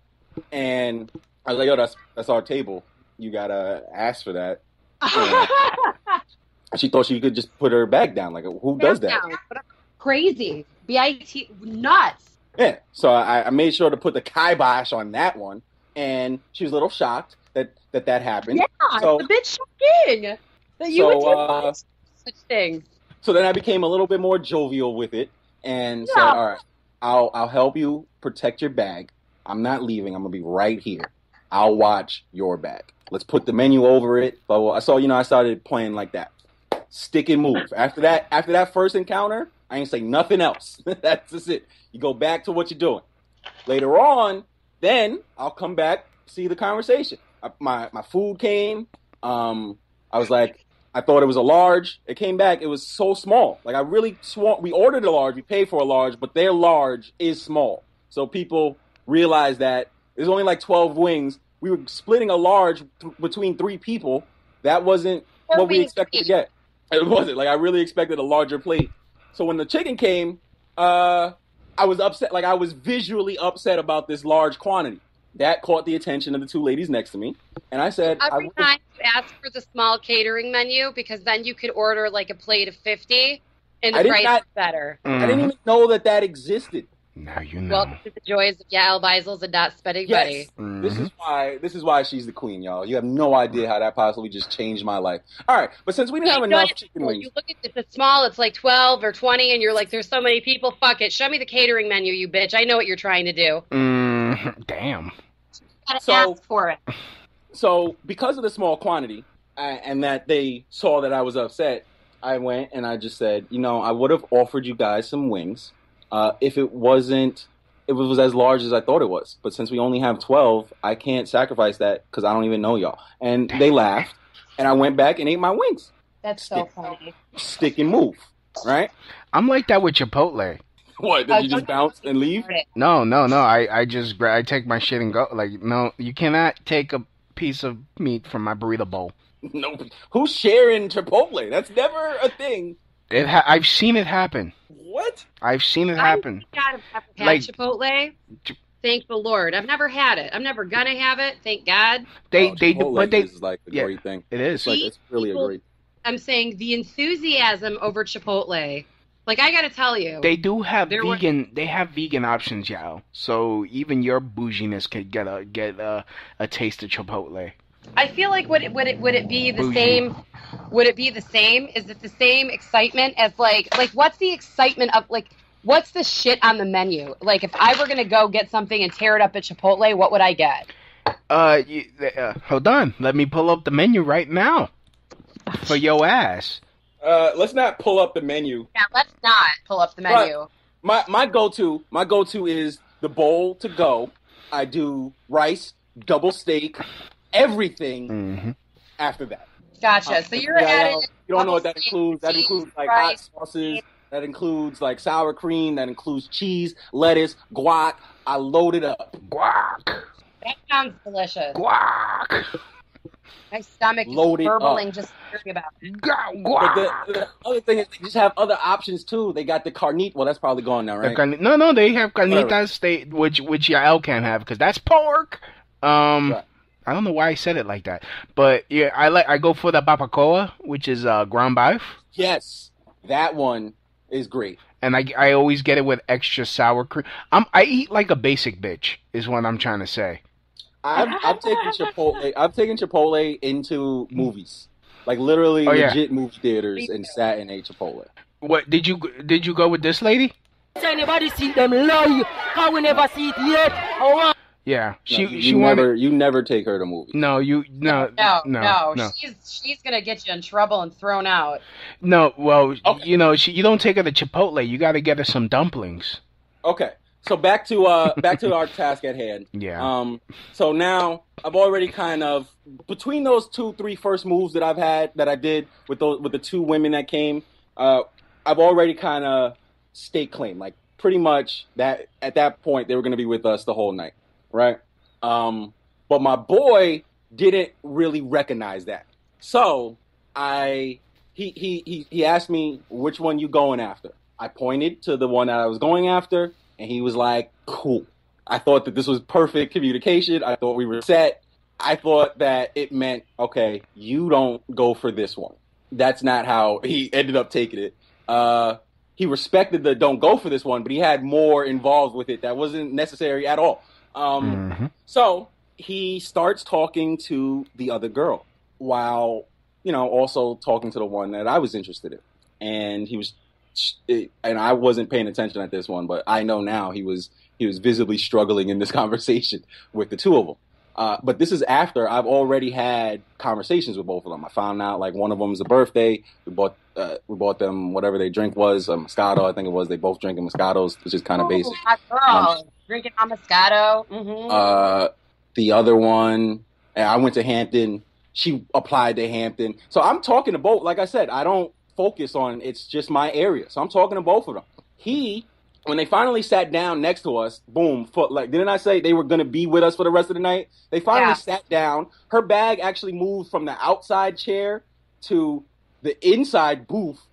[SPEAKER 4] and I was like, yo, that's that's our table. You gotta ask for that. And she thought she could just put her bag down. Like, who does that?
[SPEAKER 1] Crazy. B I T nuts.
[SPEAKER 4] Yeah. So I, I made sure to put the kibosh on that one, and she was a little shocked that that, that happened.
[SPEAKER 1] Yeah,
[SPEAKER 4] So-
[SPEAKER 1] it's a bit shocking that you
[SPEAKER 4] So,
[SPEAKER 1] would do
[SPEAKER 4] uh,
[SPEAKER 1] such things.
[SPEAKER 4] So then I became a little bit more jovial with it and said,
[SPEAKER 1] Yeah.
[SPEAKER 4] all right, I'll I'll help you protect your bag. I'm not leaving. I'm gonna be right here. I'll watch your bag. Let's put the menu over it. But I saw, you know, I started playing like that. Stick and move. After that, after that first encounter, I ain't say nothing else. That's just it. You go back to what you're doing. Later on, then I'll come back, see the conversation. I, my my food came. Um, I was like, I thought it was a large. It came back. It was so small. Like I really sw- we ordered a large. We paid for a large, but their large is small. So people realized that there's only like twelve wings. We were splitting a large th- between three people. That wasn't
[SPEAKER 1] Four
[SPEAKER 4] what we
[SPEAKER 1] wings
[SPEAKER 4] expected to
[SPEAKER 1] each.
[SPEAKER 4] get. It wasn't. Like I really expected a larger plate. So when the chicken came, uh, I was upset. Like I was visually upset about this large quantity. That caught the attention of the two ladies next to me, and I said,
[SPEAKER 1] Every
[SPEAKER 4] I
[SPEAKER 1] time you ask for the small catering menu, because then you could order like a plate of fifty, and the
[SPEAKER 4] I did
[SPEAKER 1] price
[SPEAKER 4] not-
[SPEAKER 1] is better.
[SPEAKER 4] I didn't even know that that existed.
[SPEAKER 5] Now you know.
[SPEAKER 1] Welcome to the joys of Yael Beisels and not spending
[SPEAKER 4] Yes,
[SPEAKER 1] money.
[SPEAKER 4] this is why. This is why she's the queen, y'all. You have no idea how that possibly just changed my life. All right, but since we didn't have
[SPEAKER 1] You know,
[SPEAKER 4] enough
[SPEAKER 1] it's
[SPEAKER 4] chicken
[SPEAKER 1] cool.
[SPEAKER 4] wings,
[SPEAKER 1] You look at it, it's small, it's like twelve or twenty, and you're like, there's so many people, fuck it. Show me the catering menu, you bitch. I know what you're trying to do.
[SPEAKER 5] Mm, damn.
[SPEAKER 1] Gotta
[SPEAKER 4] So-
[SPEAKER 1] ask for it.
[SPEAKER 4] so because of the small quantity uh, and that they saw that I was upset, I went and I just said, you know, I would have offered you guys some wings uh, if it wasn't. It was as large as I thought it was. But since we only have twelve, I can't sacrifice that because I don't even know y'all. And they laughed, and I went back and ate my wings.
[SPEAKER 1] That's so funny.
[SPEAKER 4] Stick and move, right?
[SPEAKER 5] I'm like that with Chipotle.
[SPEAKER 4] What, did you just bounce and leave?
[SPEAKER 5] No, no, no. I, I just gra- I take my shit and go. Like, no, you cannot take a piece of meat from my burrito bowl.
[SPEAKER 4] No. Who's sharing Chipotle? That's never a thing.
[SPEAKER 5] It ha- I've seen it happen.
[SPEAKER 4] What?
[SPEAKER 5] I've seen it happen.
[SPEAKER 1] I've never had
[SPEAKER 5] Like-
[SPEAKER 1] Chipotle. Thank the Lord. I've never had it. I'm never gonna have it. Thank God.
[SPEAKER 5] They
[SPEAKER 4] Oh,
[SPEAKER 5] they do,
[SPEAKER 4] Chipotle
[SPEAKER 5] but they
[SPEAKER 4] is like a
[SPEAKER 5] yeah.
[SPEAKER 4] great thing.
[SPEAKER 5] it is.
[SPEAKER 4] It's like it's really a
[SPEAKER 1] People-
[SPEAKER 4] great.
[SPEAKER 1] I'm saying the enthusiasm over Chipotle. Like I gotta tell you,
[SPEAKER 5] They do have
[SPEAKER 1] There were-
[SPEAKER 5] vegan. They have vegan options, y'all. So even your bouginess could get a get a, a taste of Chipotle.
[SPEAKER 1] I feel like would it would it would it be the
[SPEAKER 5] Bougie.
[SPEAKER 1] same? Would it be the same? Is it the same excitement as like like what's the excitement of like what's the shit on the menu? Like if I were gonna go get something and tear it up at Chipotle, what would I get?
[SPEAKER 5] Uh, you, uh, hold on. Let me pull up the menu right now for your ass.
[SPEAKER 4] Uh, let's not pull up the menu.
[SPEAKER 1] Yeah, let's not pull up the menu.
[SPEAKER 4] My my go to my go to is the bowl to go. I do rice, double steak, everything
[SPEAKER 5] hmm
[SPEAKER 4] after that.
[SPEAKER 1] Gotcha. So you're
[SPEAKER 4] Yeah,
[SPEAKER 1] adding.
[SPEAKER 4] You don't know what that
[SPEAKER 1] double steak,
[SPEAKER 4] includes. That
[SPEAKER 1] cheese,
[SPEAKER 4] includes like
[SPEAKER 1] rice,
[SPEAKER 4] hot sauces. That includes like sour cream. That includes cheese, lettuce, guac. I load it up.
[SPEAKER 5] Guac,
[SPEAKER 1] That sounds delicious.
[SPEAKER 5] guac,
[SPEAKER 1] My stomach is
[SPEAKER 4] Load it
[SPEAKER 1] burbling
[SPEAKER 4] up.
[SPEAKER 1] just hearing about it.
[SPEAKER 5] Gu-
[SPEAKER 4] But
[SPEAKER 5] guac.
[SPEAKER 4] the, the other thing is they just have other options too. They got the carnit. Well, that's probably gone now,
[SPEAKER 5] The
[SPEAKER 4] right?
[SPEAKER 5] carni- no, no, they have
[SPEAKER 4] Whatever.
[SPEAKER 5] carnitas, they, which which Yael can't have because that's pork. Um,
[SPEAKER 4] Right.
[SPEAKER 5] I don't know why I said it like that, but yeah, I like I go for the barbacoa, which is uh, ground beef,
[SPEAKER 4] Yes, that one is great.
[SPEAKER 5] and I, I always get it with extra sour cream. I'm I eat like a basic bitch, is what I'm trying to say.
[SPEAKER 4] I've I've taken Chipotle. I've taken Chipotle into movies, like literally
[SPEAKER 5] Oh, yeah.
[SPEAKER 4] legit movie theaters, and sat and ate Chipotle.
[SPEAKER 5] What did you did you go with this lady?
[SPEAKER 3] So anybody see them lie, cause we never see it yet. I want
[SPEAKER 5] Yeah, she
[SPEAKER 4] No, you
[SPEAKER 5] she
[SPEAKER 4] never
[SPEAKER 5] wanted.
[SPEAKER 4] you never take her to movies.
[SPEAKER 5] No, you no
[SPEAKER 1] No,
[SPEAKER 5] no
[SPEAKER 1] no,
[SPEAKER 5] no
[SPEAKER 1] she's she's gonna get you in trouble and thrown out.
[SPEAKER 5] no. Well,
[SPEAKER 4] Okay.
[SPEAKER 5] you know, she, you don't take her to Chipotle. You got to get her some dumplings.
[SPEAKER 4] Okay, so back to uh back to our task at hand.
[SPEAKER 5] Yeah.
[SPEAKER 4] Um. So now I've already kind of between those two three first moves that I've had that I did with those with the two women that came. Uh, I've already kind of staked claim. Like pretty much that at that point they were going to be with us the whole night, right? Um. But my boy didn't really recognize that. So I he he he he asked me which one you going after. I pointed to the one that I was going after, and he was like, "Cool." I thought that this was perfect communication. I thought we were set. I thought that it meant, okay, you don't go for this one. That's not how he ended up taking it. Uh, he respected the don't go for this one, but he had more involved with it that wasn't necessary at all. Um,
[SPEAKER 5] Mhm.
[SPEAKER 4] So he starts talking to the other girl while, you know, also talking to the one that I was interested in. And he was, and I wasn't paying attention at this one, but I know now he was he was visibly struggling in this conversation with the two of them. Uh, but this is after I've already had conversations with both of them. I found out like one of them's a birthday. We bought uh, we bought them whatever their drink was, a Moscato, I think it was. They both drinking Moscatos, which is kind of basic.
[SPEAKER 1] Ooh, hot girl. Drinking a Moscato. Mm-hmm.
[SPEAKER 4] Uh, the other one, and I went to Hampton. She applied to Hampton. So I'm talking to both. Like I said, I don't focus on it's just my area. So I'm talking to both of them. He, when they finally sat down next to us, boom, foot like didn't I say they were gonna be with us for the rest of the night? They finally
[SPEAKER 1] Yeah.
[SPEAKER 4] sat down. Her bag actually moved from the outside chair to the inside booth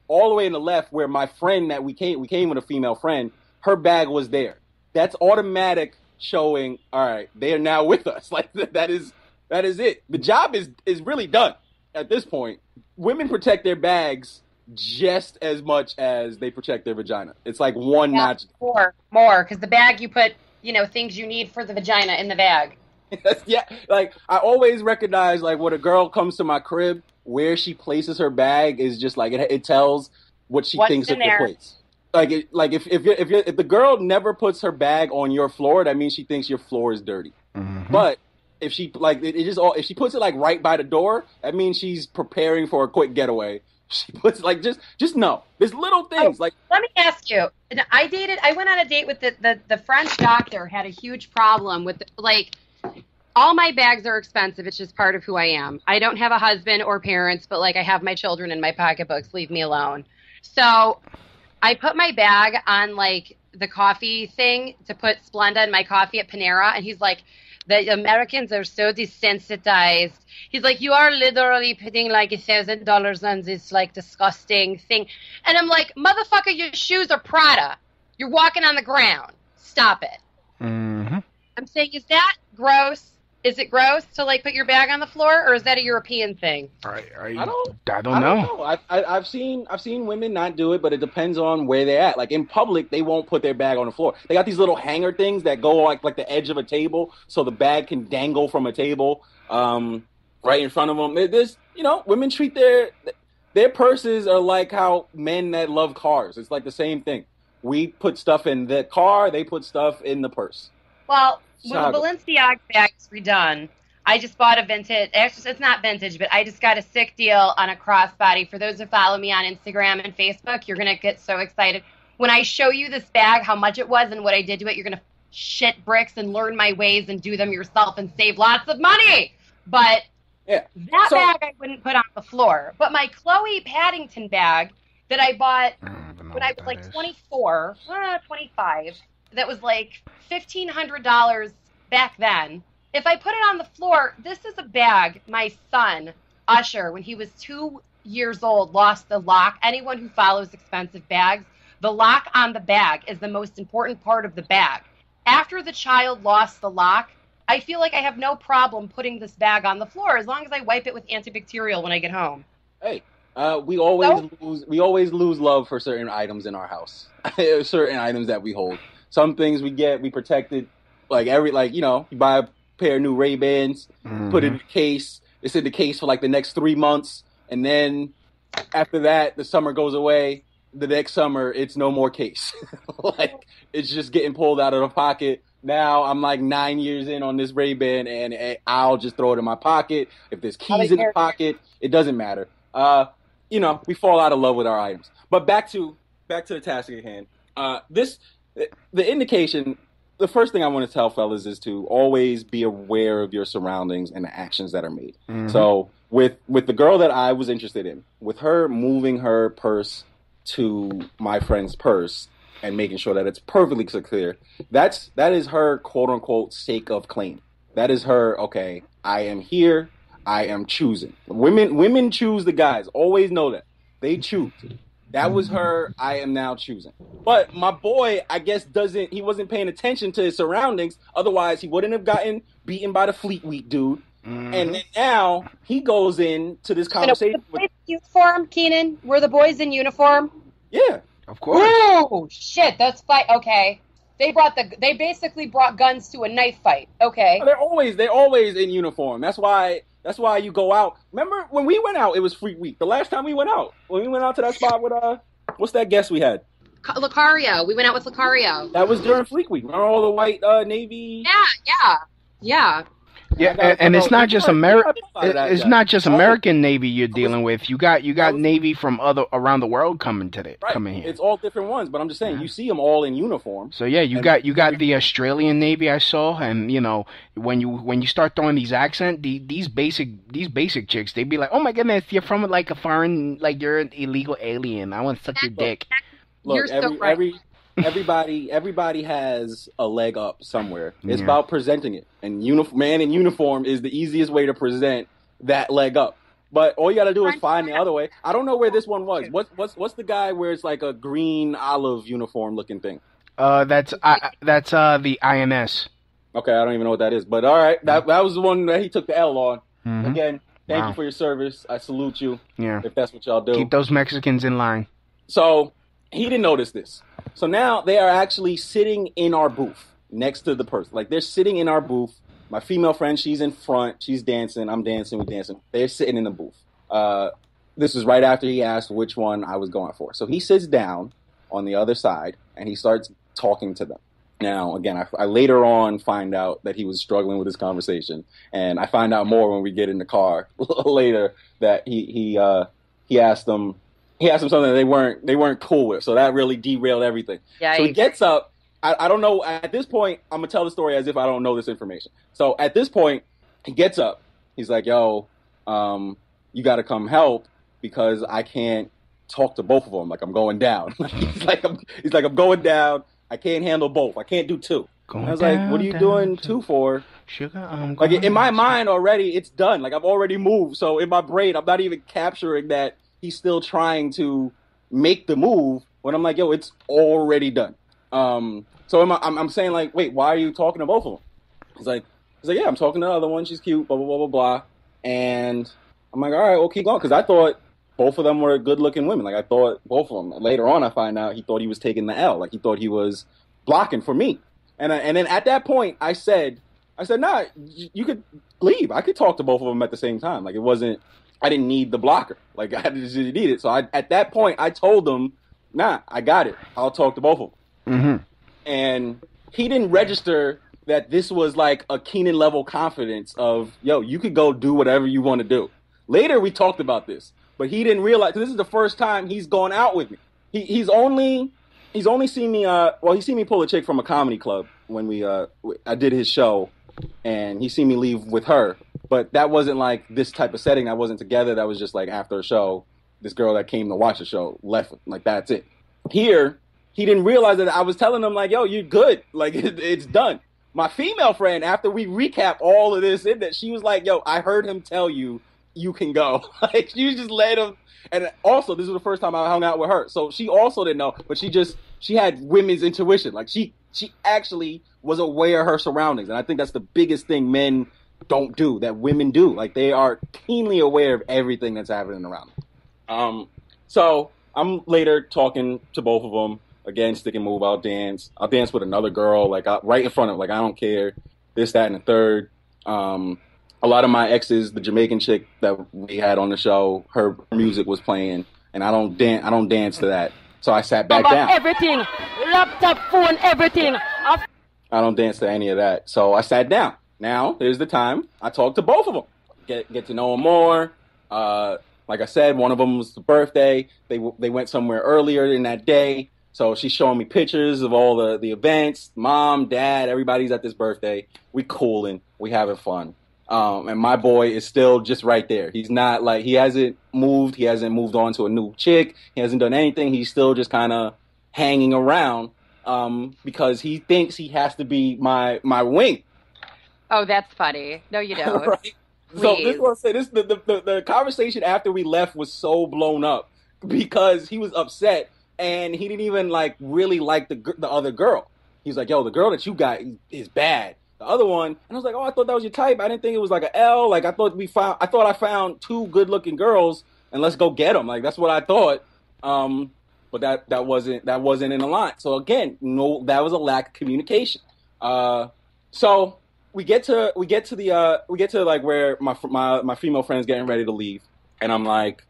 [SPEAKER 4] all the way in the left where my friend that we came we came with a female friend, her bag was there. That's automatic showing, all right, they are now with us. Like that is that is it. The job is is really done at this point. Women protect their bags just as much as they protect their vagina. It's like one
[SPEAKER 1] Yeah,
[SPEAKER 4] notch.
[SPEAKER 1] more, more, because the bag you put, you know, things you need for the vagina in the bag.
[SPEAKER 4] Yeah, like I always recognize, like when a girl comes to my crib, where she places her bag is just like it, it tells what she
[SPEAKER 1] What's
[SPEAKER 4] thinks
[SPEAKER 1] in
[SPEAKER 4] of the
[SPEAKER 1] there.
[SPEAKER 4] place. Like, it, like if if you're, if you're, if the girl never puts her bag on your floor, that means she thinks your floor is dirty.
[SPEAKER 5] Mhm.
[SPEAKER 4] But if she like it, it just all if she puts it like right by the door, that means she's preparing for a quick getaway. She puts like just just no. There's little things like
[SPEAKER 1] Let me ask you. I dated. I went on a date with the the, the French doctor. Had a huge problem with like. All my bags are expensive. It's just part of who I am. I don't have a husband or parents, but like I have my children in my pocketbooks. Leave me alone. So I put my bag on like the coffee thing to put Splenda in my coffee at Panera. And he's like, the Americans are so desensitized. He's like, you are literally putting like a thousand dollars on this like disgusting thing. And I'm like, motherfucker, your shoes are Prada. You're walking on the ground. Stop it.
[SPEAKER 5] Mm-hmm.
[SPEAKER 1] I'm saying, is that gross? Is it gross to like put your bag on the floor, or is that a European thing?
[SPEAKER 5] I, I,
[SPEAKER 4] I don't
[SPEAKER 5] I don't
[SPEAKER 4] I
[SPEAKER 5] know.
[SPEAKER 4] don't know. I, I, I've seen I've seen women not do it, but it depends on where they're at. Like in public, they won't put their bag on the floor. They got these little hanger things that go like like the edge of a table, so the bag can dangle from a table um, right in front of them. There's you know, women treat their their purses are like how men that love cars. It's like the same thing. We put stuff in the car, they put stuff in the purse.
[SPEAKER 1] Well, when the
[SPEAKER 4] Saga.
[SPEAKER 1] Balenciaga bag is redone, I just bought a vintage. Actually, it's not vintage, but I just got a sick deal on a crossbody. For those who follow me on Instagram and Facebook, you're gonna get so excited when I show you this bag, how much it was and what I did to it. You're gonna shit bricks and learn my ways and do them yourself and save lots of money. But
[SPEAKER 4] Yeah.
[SPEAKER 1] that
[SPEAKER 4] So-
[SPEAKER 1] bag I wouldn't put on the floor. But my Chloe Paddington bag that I bought
[SPEAKER 5] I don't even know
[SPEAKER 1] when I
[SPEAKER 5] what
[SPEAKER 1] was
[SPEAKER 5] that
[SPEAKER 1] like
[SPEAKER 5] is.
[SPEAKER 1] twenty-four, uh, twenty-five, that was like fifteen hundred dollars back then. If I put it on the floor, this is a bag my son, Usher, when he was two years old, lost the lock. Anyone who follows expensive bags, the lock on the bag is the most important part of the bag. After the child lost the lock, I feel like I have no problem putting this bag on the floor as long as I wipe it with antibacterial when I get home.
[SPEAKER 4] Hey, uh, we always
[SPEAKER 1] So?
[SPEAKER 4] lose. We always lose love for certain items in our house. Certain items that we hold. Some things we get, we protect it. Like every, like you know, you buy a pair of new Ray-Bans,
[SPEAKER 5] Mhm.
[SPEAKER 4] put it in the case. It's in the case for like the next three months, and then after that, the summer goes away. The next summer, it's no more case. Like it's just getting pulled out of the pocket. Now I'm like nine years in on this Ray-Ban, and, and I'll just throw it in my pocket. If there's keys in the pocket, it doesn't matter. Uh, you know, we fall out of love with our items. But back to back to the task at hand. Uh, this the indication. The first thing I want to tell fellas is to always be aware of your surroundings and the actions that are made.
[SPEAKER 5] Mhm.
[SPEAKER 4] So with with the girl that I was interested in, with her moving her purse to my friend's purse and making sure that it's perfectly clear, that's that is her quote unquote sake of claim. That is her, okay, I am here, I am choosing. Women women choose the guys. Always know that. They choose. That was her, I am now choosing. But my boy, I guess, doesn't, he wasn't paying attention to his surroundings. Otherwise, he wouldn't have gotten beaten by the Fleet Week dude.
[SPEAKER 5] Mhm.
[SPEAKER 4] And then now he goes into this
[SPEAKER 1] You know,
[SPEAKER 4] conversation
[SPEAKER 1] were the
[SPEAKER 4] with,
[SPEAKER 1] boys in uniform, Keenan? Were the boys in uniform?
[SPEAKER 4] yeah.
[SPEAKER 5] Of course.
[SPEAKER 1] Oh shit, that's fight. Okay, they brought the. They basically brought guns to a knife fight. Okay.
[SPEAKER 4] They're always, they're always in uniform. That's why, that's why you go out. Remember when we went out, it was Fleet Week. The last time we went out, when we went out to that spot with, uh, what's that guest we had?
[SPEAKER 1] Lucario. We went out with Lucario.
[SPEAKER 4] That was during Fleet Week. Remember all the white, uh, Navy?
[SPEAKER 1] Yeah, yeah, yeah.
[SPEAKER 5] Yeah,
[SPEAKER 4] I gotta
[SPEAKER 5] and, and it's
[SPEAKER 4] throw-
[SPEAKER 5] not just
[SPEAKER 4] I gotta
[SPEAKER 5] American.
[SPEAKER 4] throw that
[SPEAKER 5] It's
[SPEAKER 4] guy.
[SPEAKER 5] not just
[SPEAKER 4] I was-
[SPEAKER 5] American Navy you're dealing with. You got you got
[SPEAKER 4] was-
[SPEAKER 5] Navy from other around the world coming to the
[SPEAKER 4] Right.
[SPEAKER 5] coming here.
[SPEAKER 4] It's all different ones, but I'm just saying,
[SPEAKER 5] Yeah.
[SPEAKER 4] you see them all in uniform.
[SPEAKER 5] So yeah, you
[SPEAKER 4] And-
[SPEAKER 5] got you got the Australian Navy I saw, and you know when you when you start throwing these accent, the, these basic these basic chicks, they be like, oh my goodness, you're from like a foreign, like you're an illegal alien. I want to suck your dick.
[SPEAKER 4] Look,
[SPEAKER 1] You're so
[SPEAKER 4] every,
[SPEAKER 1] right.
[SPEAKER 4] every everybody everybody has a leg up somewhere. It's
[SPEAKER 5] Yeah.
[SPEAKER 4] about presenting it, and uni- man in uniform is the easiest way to present that leg up. But all you got to do is find the other way. I don't know where this one was. What's what's what's the guy where it's like a green olive uniform looking thing?
[SPEAKER 5] Uh, that's uh, that's uh the I N S.
[SPEAKER 4] Okay, I don't even know what that is. But all right, that that was the one that he took the L on.
[SPEAKER 5] Mm-hmm.
[SPEAKER 4] Again, thank
[SPEAKER 5] Wow.
[SPEAKER 4] you for your service. I salute you.
[SPEAKER 5] Yeah.
[SPEAKER 4] If that's what y'all do.
[SPEAKER 5] Keep those Mexicans in line.
[SPEAKER 4] So he didn't notice this. So now they are actually sitting in our booth next to the person. Like they're sitting in our booth. My female friend, she's in front. She's dancing. I'm dancing. We're dancing. They're sitting in the booth. Uh, this is right after he asked which one I was going for. So he sits down on the other side and he starts talking to them. Now, again, I, I later on find out that he was struggling with this conversation, and I find out more when we get in the car later that he he uh, he asked them he asked them something that they weren't they weren't cool with. So that really derailed everything.
[SPEAKER 1] Yikes.
[SPEAKER 4] So he gets up. I, I don't know. At this point, I'm gonna tell the story as if I don't know this information. So at this point, he gets up. He's like, "Yo, um, you got to come help because I can't talk to both of them. Like I'm going down." he's like, I'm, "He's like I'm going down. I can't handle both. I can't do two."
[SPEAKER 5] Going
[SPEAKER 4] I was like,
[SPEAKER 5] down,
[SPEAKER 4] "What are you
[SPEAKER 5] down,
[SPEAKER 4] doing
[SPEAKER 5] down.
[SPEAKER 4] two for?"
[SPEAKER 5] Sugar, I'm
[SPEAKER 4] Like
[SPEAKER 5] going
[SPEAKER 4] in my
[SPEAKER 5] down.
[SPEAKER 4] mind already, it's done. Like I've already moved. So in my brain, I'm not even capturing that he's still trying to make the move. When I'm like, "Yo, it's already done." Um, so I'm, I'm, I'm saying like, "Wait, why are you talking to both of them?" He's like, "He's like, yeah, I'm talking to the other one. She's cute. Blah blah blah blah blah." And I'm like, "All right, well, keep going," because I thought both of them were good-looking women. Like I thought both of them. Later on, I find out he thought he was taking the L. Like he thought he was blocking for me. And I, and then at that point, I said, I said, "Nah, you, you could leave. I could talk to both of them at the same time. Like it wasn't. I didn't need the blocker. Like I just didn't need it." So I, at that point, I told them, "Nah, I got it. I'll talk to both of them."
[SPEAKER 5] Mm-hmm.
[SPEAKER 4] And he didn't register that this was like a Keenan level confidence of, "Yo, you could go do whatever you want to do." Later, we talked about this, but he didn't realize, 'cause this is the first time he's gone out with me. He, he's only, he's only seen me, uh, well, he seen me pull a chick from a comedy club when we, uh, I did his show, and he seen me leave with her. But that wasn't like this type of setting. That wasn't together. That was just like after a show, this girl that came to watch the show left. Like that's it. Here, he didn't realize that I was telling him like, "Yo, you're good. Like it, it's done." My female friend, after we recap all of this in that, she was like, "Yo, I heard him tell you you can go." Like you just let him. And also, this was the first time I hung out with her, so she also didn't know. But she just she had women's intuition. Like she she actually was aware of her surroundings, and I think that's the biggest thing men don't do that women do. Like they are keenly aware of everything that's happening around them. Um, so I'm later talking to both of them. Again, stick and move. I'll dance. I'll dance with another girl, like I, right in front of. Like I don't care. This, that, and the third. Um, a lot of my exes, the Jamaican chick that we had on the show, her music was playing, and I don't dance. I don't dance to that. So I sat back
[SPEAKER 3] About
[SPEAKER 4] down.
[SPEAKER 3] everything, laptop, phone, everything. I
[SPEAKER 4] I don't dance to any of that. So I sat down. Now, here's the time. I talked to both of them. Get get to know them more. Uh, like I said, one of them was the birthday. They they went somewhere earlier in that day. So she's showing me pictures of all the, the events. Mom, dad, everybody's at this birthday. We cooling. We having fun. Um, and my boy is still just right there. He's not like, he hasn't moved. He hasn't moved on to a new chick. He hasn't done anything. He's still just kind of hanging around um, because he thinks he has to be my, my wing.
[SPEAKER 1] Oh, that's funny. No, you don't.
[SPEAKER 4] Right? So
[SPEAKER 1] Please.
[SPEAKER 4] this is what I say. This the, the, the, the conversation after we left was so blown up because he was upset. And he didn't even like really like the gr- the other girl. He's like, "Yo, the girl that you got is bad." The other one, and I was like, "Oh, I thought that was your type. I didn't think it was like an L. Like I thought we found. I thought I found two good looking girls, and let's go get them. Like that's what I thought." Um, but that that wasn't that wasn't in a line. So again, no, that was a lack of communication. Uh, so we get to we get to the uh, we get to like where my my my female friend's getting ready to leave, and I'm like.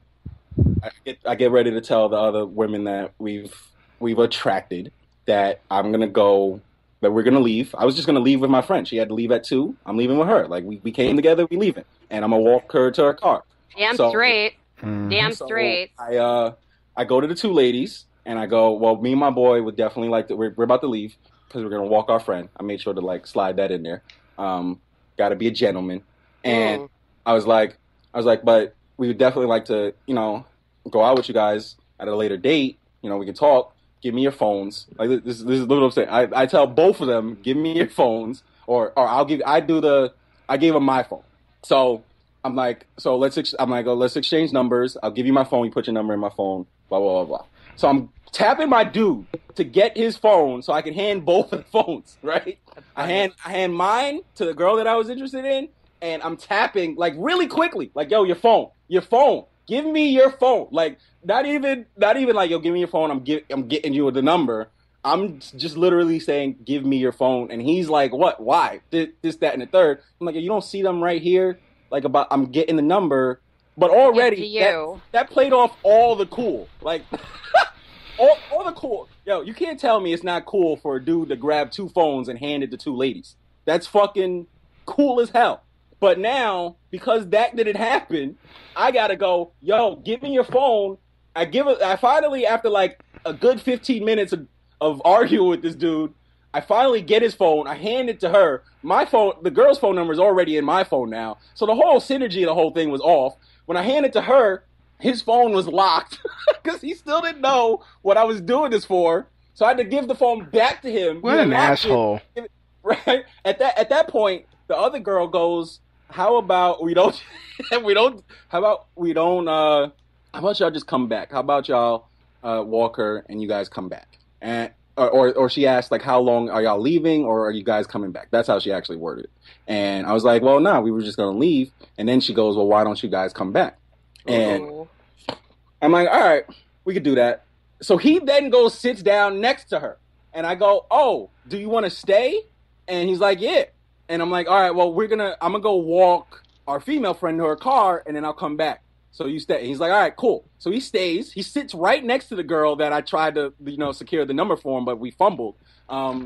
[SPEAKER 4] I get, I get ready to tell the other women that we've we've attracted that I'm gonna go that we're gonna leave. I was just gonna leave with my friend. She had to leave at two. I'm leaving with her. Like we, we came together, we leaving, and I'm gonna walk her to her car.
[SPEAKER 1] Damn
[SPEAKER 4] So-
[SPEAKER 1] straight.
[SPEAKER 5] Mm.
[SPEAKER 1] Damn
[SPEAKER 4] So
[SPEAKER 1] straight.
[SPEAKER 4] I uh I go to the two ladies and I go, well, me and my boy would definitely like to. We're, we're about to leave because we're gonna walk our friend. I made sure to like slide that in there. Um, got to be a gentleman, and
[SPEAKER 1] Mm.
[SPEAKER 4] I was like, I was like, but we would definitely like to, you know. Go out with you guys at a later date. You know, we can talk. Give me your phones. Like this, this is what I'm saying. I, I tell both of them, give me your phones, or or I'll give. I do the. I gave them my phone. So I'm like, so let's, ex- I'm like, oh, let's exchange numbers. I'll give you my phone. You put your number in my phone, blah, blah, blah, blah. So I'm tapping my dude to get his phone so I can hand both of the phones, right? I hand, I hand mine to the girl that I was interested in, and I'm tapping, like, really quickly. Like, yo, your phone, your phone. Give me your phone. Like, not even, not even like, yo, give me your phone. I'm, get, I'm getting you the number. I'm just literally saying, give me your phone. And he's like, what? Why? This, this, that, and the third. I'm like, you don't see them right here? Like, about, I'm getting the number. But already, that, that played off all the cool. Like, all, all the cool. Yo, you can't tell me it's not cool for a dude to grab two phones and hand it to two ladies. That's fucking cool as hell. But now, because that didn't happen, I gotta go, yo, give me your phone. I give it, I finally, after like a good fifteen minutes of, of arguing with this dude, I finally get his phone. I hand it to her. My phone, the girl's phone number is already in my phone now. So the whole synergy of the whole thing was off. When I hand it to her, his phone was locked because he still didn't know what I was doing this for. So I had to give the phone back to him.
[SPEAKER 5] What an asshole.
[SPEAKER 4] It, right? At that at that point, the other girl goes, how about we don't, we don't, how about we don't, uh, how about y'all just come back? How about y'all uh, walk her and you guys come back? And or, or or she asked, like, how long are y'all leaving or are you guys coming back? That's how she actually worded it. And I was like, well, no, nah, we were just going to leave. And then she goes, well, why don't you guys come back? And oh. I'm like, all right, we could do that. So he then goes, sits down next to her. And I go, oh, do you want to stay? And he's like, yeah. And I'm like, all right, well, we're going to, I'm going to go walk our female friend to her car, and then I'll come back. So you stay. And he's like, all right, cool. So he stays. He sits right next to the girl that I tried to, you know, secure the number for him, but we fumbled. Um,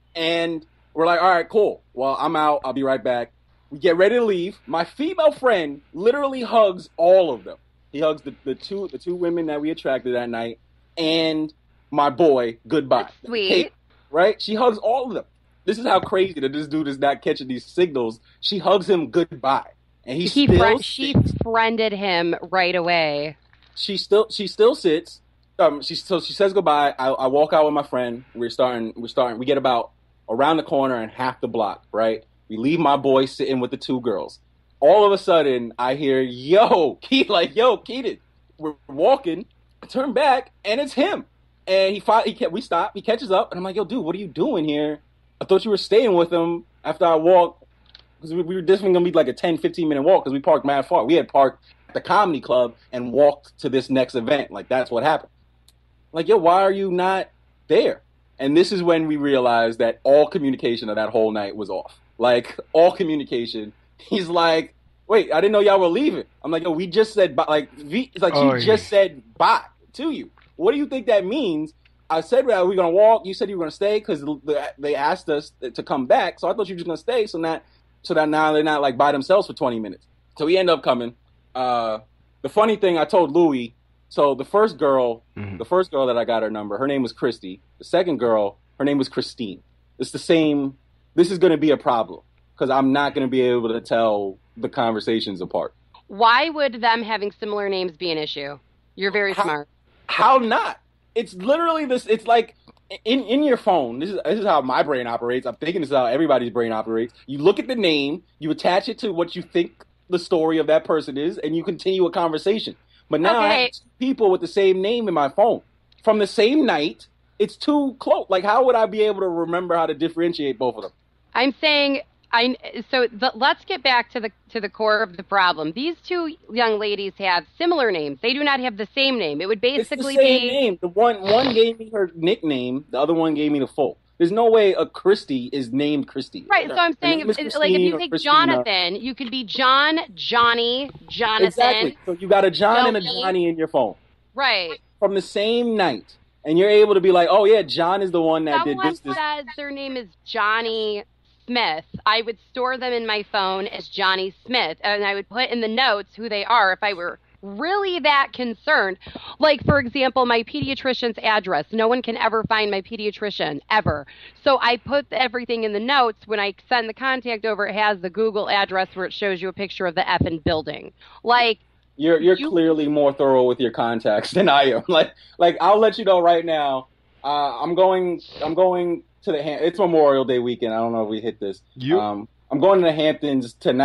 [SPEAKER 4] and we're like, all right, cool. Well, I'm out. I'll be right back. We get ready to leave. My female friend literally hugs all of them. He hugs the, the two the two women that we attracted that night and my boy goodbye.
[SPEAKER 1] That's sweet.
[SPEAKER 4] Kate, right? She hugs all of them. This is how crazy that this dude is not catching these signals. She hugs him goodbye. And he,
[SPEAKER 1] he
[SPEAKER 4] still
[SPEAKER 1] fri- she friended him right away.
[SPEAKER 4] She still she still sits. Um, she so she says goodbye. I, I walk out with my friend. We're starting. We're starting. We get about around the corner and half the block. Right. We leave my boy sitting with the two girls. All of a sudden, I hear yo, Keith, like yo, Keaton. We're walking. I turn back and it's him. And he finally he, we stop. He catches up and I'm like, yo, dude, what are you doing here? I thought you were staying with him after I walked. Because we, we were definitely going to be like a ten, fifteen minute walk because we parked mad far. We had parked at the comedy club and walked to this next event. Like, that's what happened. Like, yo, why are you not there? And this is when we realized that all communication of that whole night was off. Like, all communication. He's like, wait, I didn't know y'all were leaving. I'm like, yo, we just said bye. Like, v- it's like oh, she yeah. just said bye to you. What do you think that means? I said, well, we're going to walk. You said you were going to stay because the, they asked us to come back. So I thought you were just going to stay. So that, so that now they're not like by themselves for twenty minutes. So we end up coming. Uh, the funny thing, I told Louis, so the first girl, mm-hmm. the first girl that I got her number, her name was Christy. The second girl, her name was Christine. It's the same. This is going to be a problem because I'm not going to be able to tell the conversations apart.
[SPEAKER 1] Why would them having similar names be an issue? You're very
[SPEAKER 4] how,
[SPEAKER 1] smart.
[SPEAKER 4] How not? It's literally this. It's like in, in your phone. This is this is how my brain operates. I'm thinking this is how everybody's brain operates. You look at the name, you attach it to what you think the story of that person is, and you continue a conversation. But now
[SPEAKER 1] okay.
[SPEAKER 4] I have two people with the same name in my phone from the same night. It's too close. Like, how would I be able to remember how to differentiate both of them?
[SPEAKER 1] I'm saying. I, so the, let's get back to the to the core of the problem. These two young ladies have similar names. They do not have the same name. It would basically
[SPEAKER 4] it's the same
[SPEAKER 1] be
[SPEAKER 4] name. The one one gave me her nickname. The other one gave me the full. There's no way a Christy is named Christy.
[SPEAKER 1] Right. So I'm saying, if, like, if you take Jonathan, you could be John, Johnny, Jonathan.
[SPEAKER 4] Exactly. So you got a John Johnny. and a Johnny in your phone.
[SPEAKER 1] Right.
[SPEAKER 4] From the same night, and you're able to be like, oh yeah, John is the one that
[SPEAKER 1] Someone
[SPEAKER 4] did this. this.
[SPEAKER 1] says their name is Johnny Smith. I would store them in my phone as Johnny Smith, and I would put in the notes who they are if I were really that concerned. Like, for example, my pediatrician's address. No one can ever find my pediatrician, ever. So I put everything in the notes. When I send the contact over, it has the Google address where it shows you a picture of the effing building. Like,
[SPEAKER 4] you're you're
[SPEAKER 1] you,
[SPEAKER 4] clearly more thorough with your contacts than I am. Like, like I'll let you know right now. Uh, I'm going. I'm going. To the Ham- it's Memorial Day weekend. I don't know if we hit this.
[SPEAKER 5] You?
[SPEAKER 4] Um, I'm going to the Hamptons tonight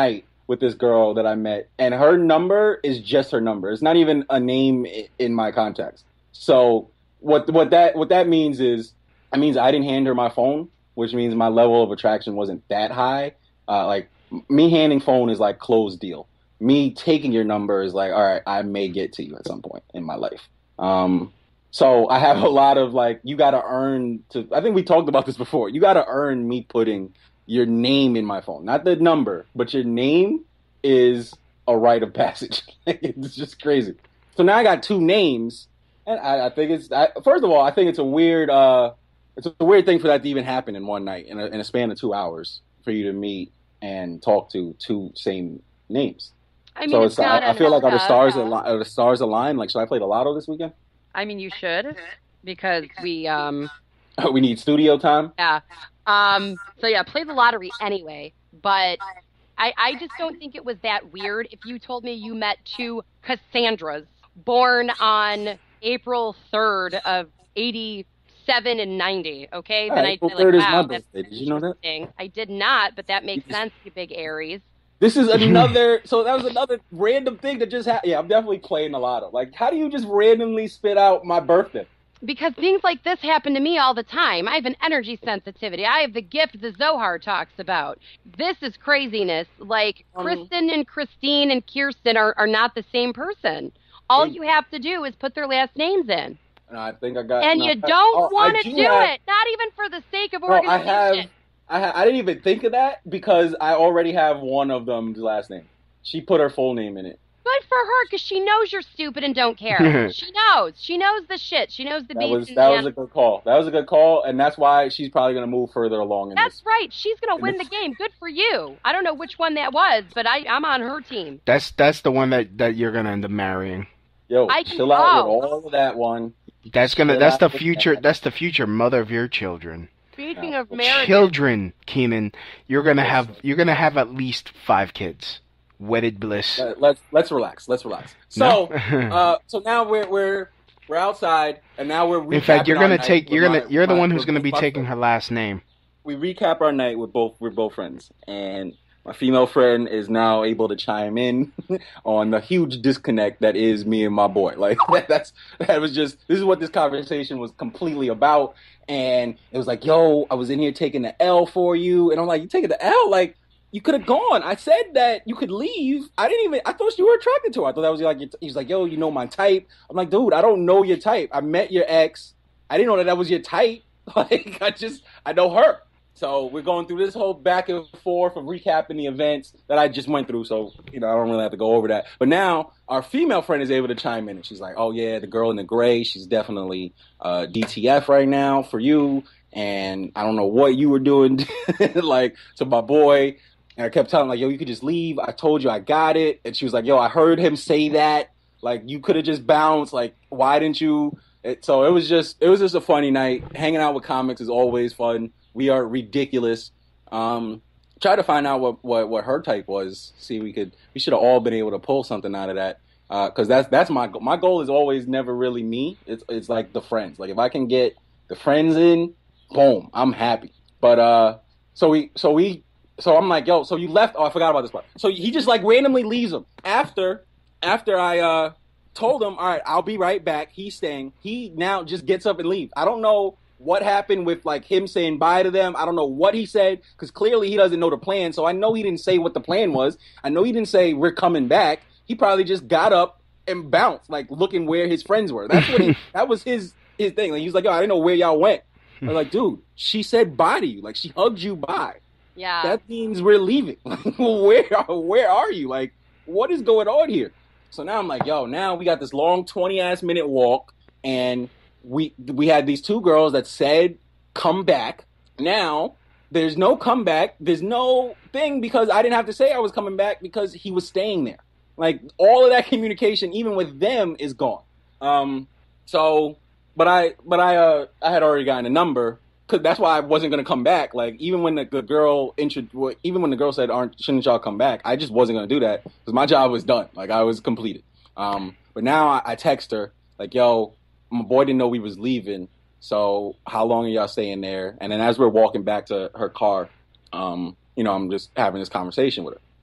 [SPEAKER 4] with this girl that I met, and her number is just her number. It's not even a name in my contacts. So what what that what that means is, it means I didn't hand her my phone, which means my level of attraction wasn't that high. Uh, like me handing phone is like closed deal. Me taking your number is like, all right, I may get to you at some point in my life. Um, so I have a lot of like, you got to earn to. I think we talked about this before. You got to earn me putting your name in my phone, not the number, but your name is a rite of passage. It's just crazy. So now I got two names, and I, I think it's I, first of all, I think it's a weird, uh, it's a weird thing for that to even happen in one night in a, in a span of two hours for you to meet and talk to two same names.
[SPEAKER 6] I mean,
[SPEAKER 4] so
[SPEAKER 6] it's
[SPEAKER 4] it's,
[SPEAKER 6] not
[SPEAKER 4] I, I feel like are the
[SPEAKER 6] unheard
[SPEAKER 4] stars
[SPEAKER 6] of.
[SPEAKER 4] ali- are the stars aligned? Like, should I play the lotto this weekend?
[SPEAKER 6] I mean, you should, because we, um,
[SPEAKER 4] We need studio time.
[SPEAKER 6] yeah. Um, so yeah, play the lottery anyway, but I, I just don't think it was that weird if you told me you met two Cassandras born on April third of eighty-seven and ninety, okay?
[SPEAKER 4] Yeah,
[SPEAKER 6] then
[SPEAKER 4] April
[SPEAKER 6] I'd be
[SPEAKER 4] third
[SPEAKER 6] like,
[SPEAKER 4] is
[SPEAKER 6] wow,
[SPEAKER 4] my
[SPEAKER 6] that's
[SPEAKER 4] birthday. Did you know that?
[SPEAKER 6] interesting. I did not, but that makes
[SPEAKER 4] You just-
[SPEAKER 6] sense, you big Aries.
[SPEAKER 4] This is another. So that was another random thing that just happened. Yeah, I'm definitely playing the lotto. Like, how do you just randomly spit out my birthday?
[SPEAKER 6] Because things like this happen to me all the time. I have an energy sensitivity. I have the gift the Zohar talks about. This is craziness. Like,
[SPEAKER 4] Um,
[SPEAKER 6] Kristen and Christine and Kirsten are, are not the same person. All you have to do is put their last names in.
[SPEAKER 4] And I think I got.
[SPEAKER 6] And
[SPEAKER 4] no,
[SPEAKER 6] you
[SPEAKER 4] I-
[SPEAKER 6] don't
[SPEAKER 4] oh,
[SPEAKER 6] want
[SPEAKER 4] I
[SPEAKER 6] to
[SPEAKER 4] do
[SPEAKER 6] do
[SPEAKER 4] have-
[SPEAKER 6] it. Not even for the sake of
[SPEAKER 4] No, I
[SPEAKER 6] organization.
[SPEAKER 4] have. I ha- I didn't even think of that because I already have one of them's last name. She put her full name in it.
[SPEAKER 6] Good for her, because she knows you're stupid and don't care. She knows. She knows the shit. She knows the
[SPEAKER 4] That
[SPEAKER 6] beats
[SPEAKER 4] was
[SPEAKER 6] and
[SPEAKER 4] that
[SPEAKER 6] the
[SPEAKER 4] was a good call. That was a good call, and that's why she's probably gonna move further along in
[SPEAKER 6] That's
[SPEAKER 4] this.
[SPEAKER 6] right. She's going to
[SPEAKER 4] in
[SPEAKER 6] win the
[SPEAKER 4] this-
[SPEAKER 6] game. Good for you. I don't know which one that was, but I, I'm on her team.
[SPEAKER 5] That's that's the one that, that you're gonna end up marrying.
[SPEAKER 4] Yo,
[SPEAKER 6] I can-
[SPEAKER 4] chill out
[SPEAKER 6] oh.
[SPEAKER 4] with all of that one.
[SPEAKER 5] That's gonna
[SPEAKER 4] Chill
[SPEAKER 5] that's
[SPEAKER 4] out
[SPEAKER 5] the
[SPEAKER 4] with
[SPEAKER 5] future
[SPEAKER 4] that.
[SPEAKER 5] that's the future mother of your children.
[SPEAKER 6] Speaking
[SPEAKER 4] Oh.
[SPEAKER 6] of marriage,
[SPEAKER 5] Children, Keenan, you're gonna have you're gonna have at least five kids. Wedded bliss.
[SPEAKER 4] Let- Let's let's relax. Let's relax. So,
[SPEAKER 5] No?
[SPEAKER 4] uh, so now we're we're we're outside, and now we're.
[SPEAKER 5] In fact, you're
[SPEAKER 4] recapping our
[SPEAKER 5] gonna
[SPEAKER 4] night
[SPEAKER 5] take
[SPEAKER 4] with
[SPEAKER 5] you're gonna
[SPEAKER 4] my-
[SPEAKER 5] you're the
[SPEAKER 4] my-
[SPEAKER 5] one who's
[SPEAKER 4] with
[SPEAKER 5] gonna be
[SPEAKER 4] my
[SPEAKER 5] taking
[SPEAKER 4] friend.
[SPEAKER 5] her last name.
[SPEAKER 4] We recap our night with both with both friends, and my female friend is now able to chime in on the huge disconnect that is me and my boy. Like that, that's that was just this is what this conversation was completely about, and it was like, yo, I was in here taking the L for you, and I'm like, you taking the L? Like you could have gone. I said that you could leave. I didn't even. I thought you were attracted to her. I thought that was like. Your, he was like, yo, you know my type. I'm like, dude, I don't know your type. I met your ex. I didn't know that that was your type. Like I just I know her. So we're going through this whole back and forth of recapping the events that I just went through. So, you know, I don't really have to go over that. But now our female friend is able to chime in. And she's like, oh, yeah, the girl in the gray, she's definitely uh, D T F right now for you. And I don't know what you were doing, like, to my boy. And I kept telling him, like, yo, you could just leave. I told you I got it. And she was like, yo, I heard him say that. Like, you could have just bounced. Like, why didn't you? It, so it was just it was just a funny night. Hanging out with comics is always fun. We are ridiculous. Um, try to find out what, what, what her type was. See, we could we should have all been able to pull something out of that. Because uh, that's that's my goal. My goal is always never really me. It's it's like the friends. Like if I can get the friends in, boom, I'm happy. But uh, so we so we so I'm like, yo, so you left. Oh, I forgot about this part. So he just like randomly leaves him after after I uh told him, all right, I'll be right back. He's staying. He now just gets up and leaves. I don't know what happened with like him saying bye to them. I don't know what he said because clearly he doesn't know the plan. So I know he didn't say what the plan was. I know he didn't say we're coming back. He probably just got up and bounced, like looking where his friends were. That's what he. That was his his thing. Like he was like, yo, I didn't know where y'all went. I was like, dude, she said bye to you. Like she hugged you bye.
[SPEAKER 6] yeah.
[SPEAKER 4] That means we're leaving. where where are you? Like what is going on here? So now I'm like, yo, now we got this long twenty ass minute walk and. We we had these two girls that said come back. Now there's no comeback. There's no thing because I didn't have to say I was coming back because he was staying there. Like all of that communication, even with them, is gone. Um. So, but I but I uh I had already gotten a number because that's why I wasn't gonna come back. Like even when the, the girl intro, even when the girl said, "Aren't shouldn't y'all come back?" I just wasn't gonna do that because my job was done. Like I was completed. Um. But now I, I text her like, yo. My boy didn't know we was leaving, so how long are y'all staying there? And then as we're walking back to her car, um, you know, I'm just having this conversation with her.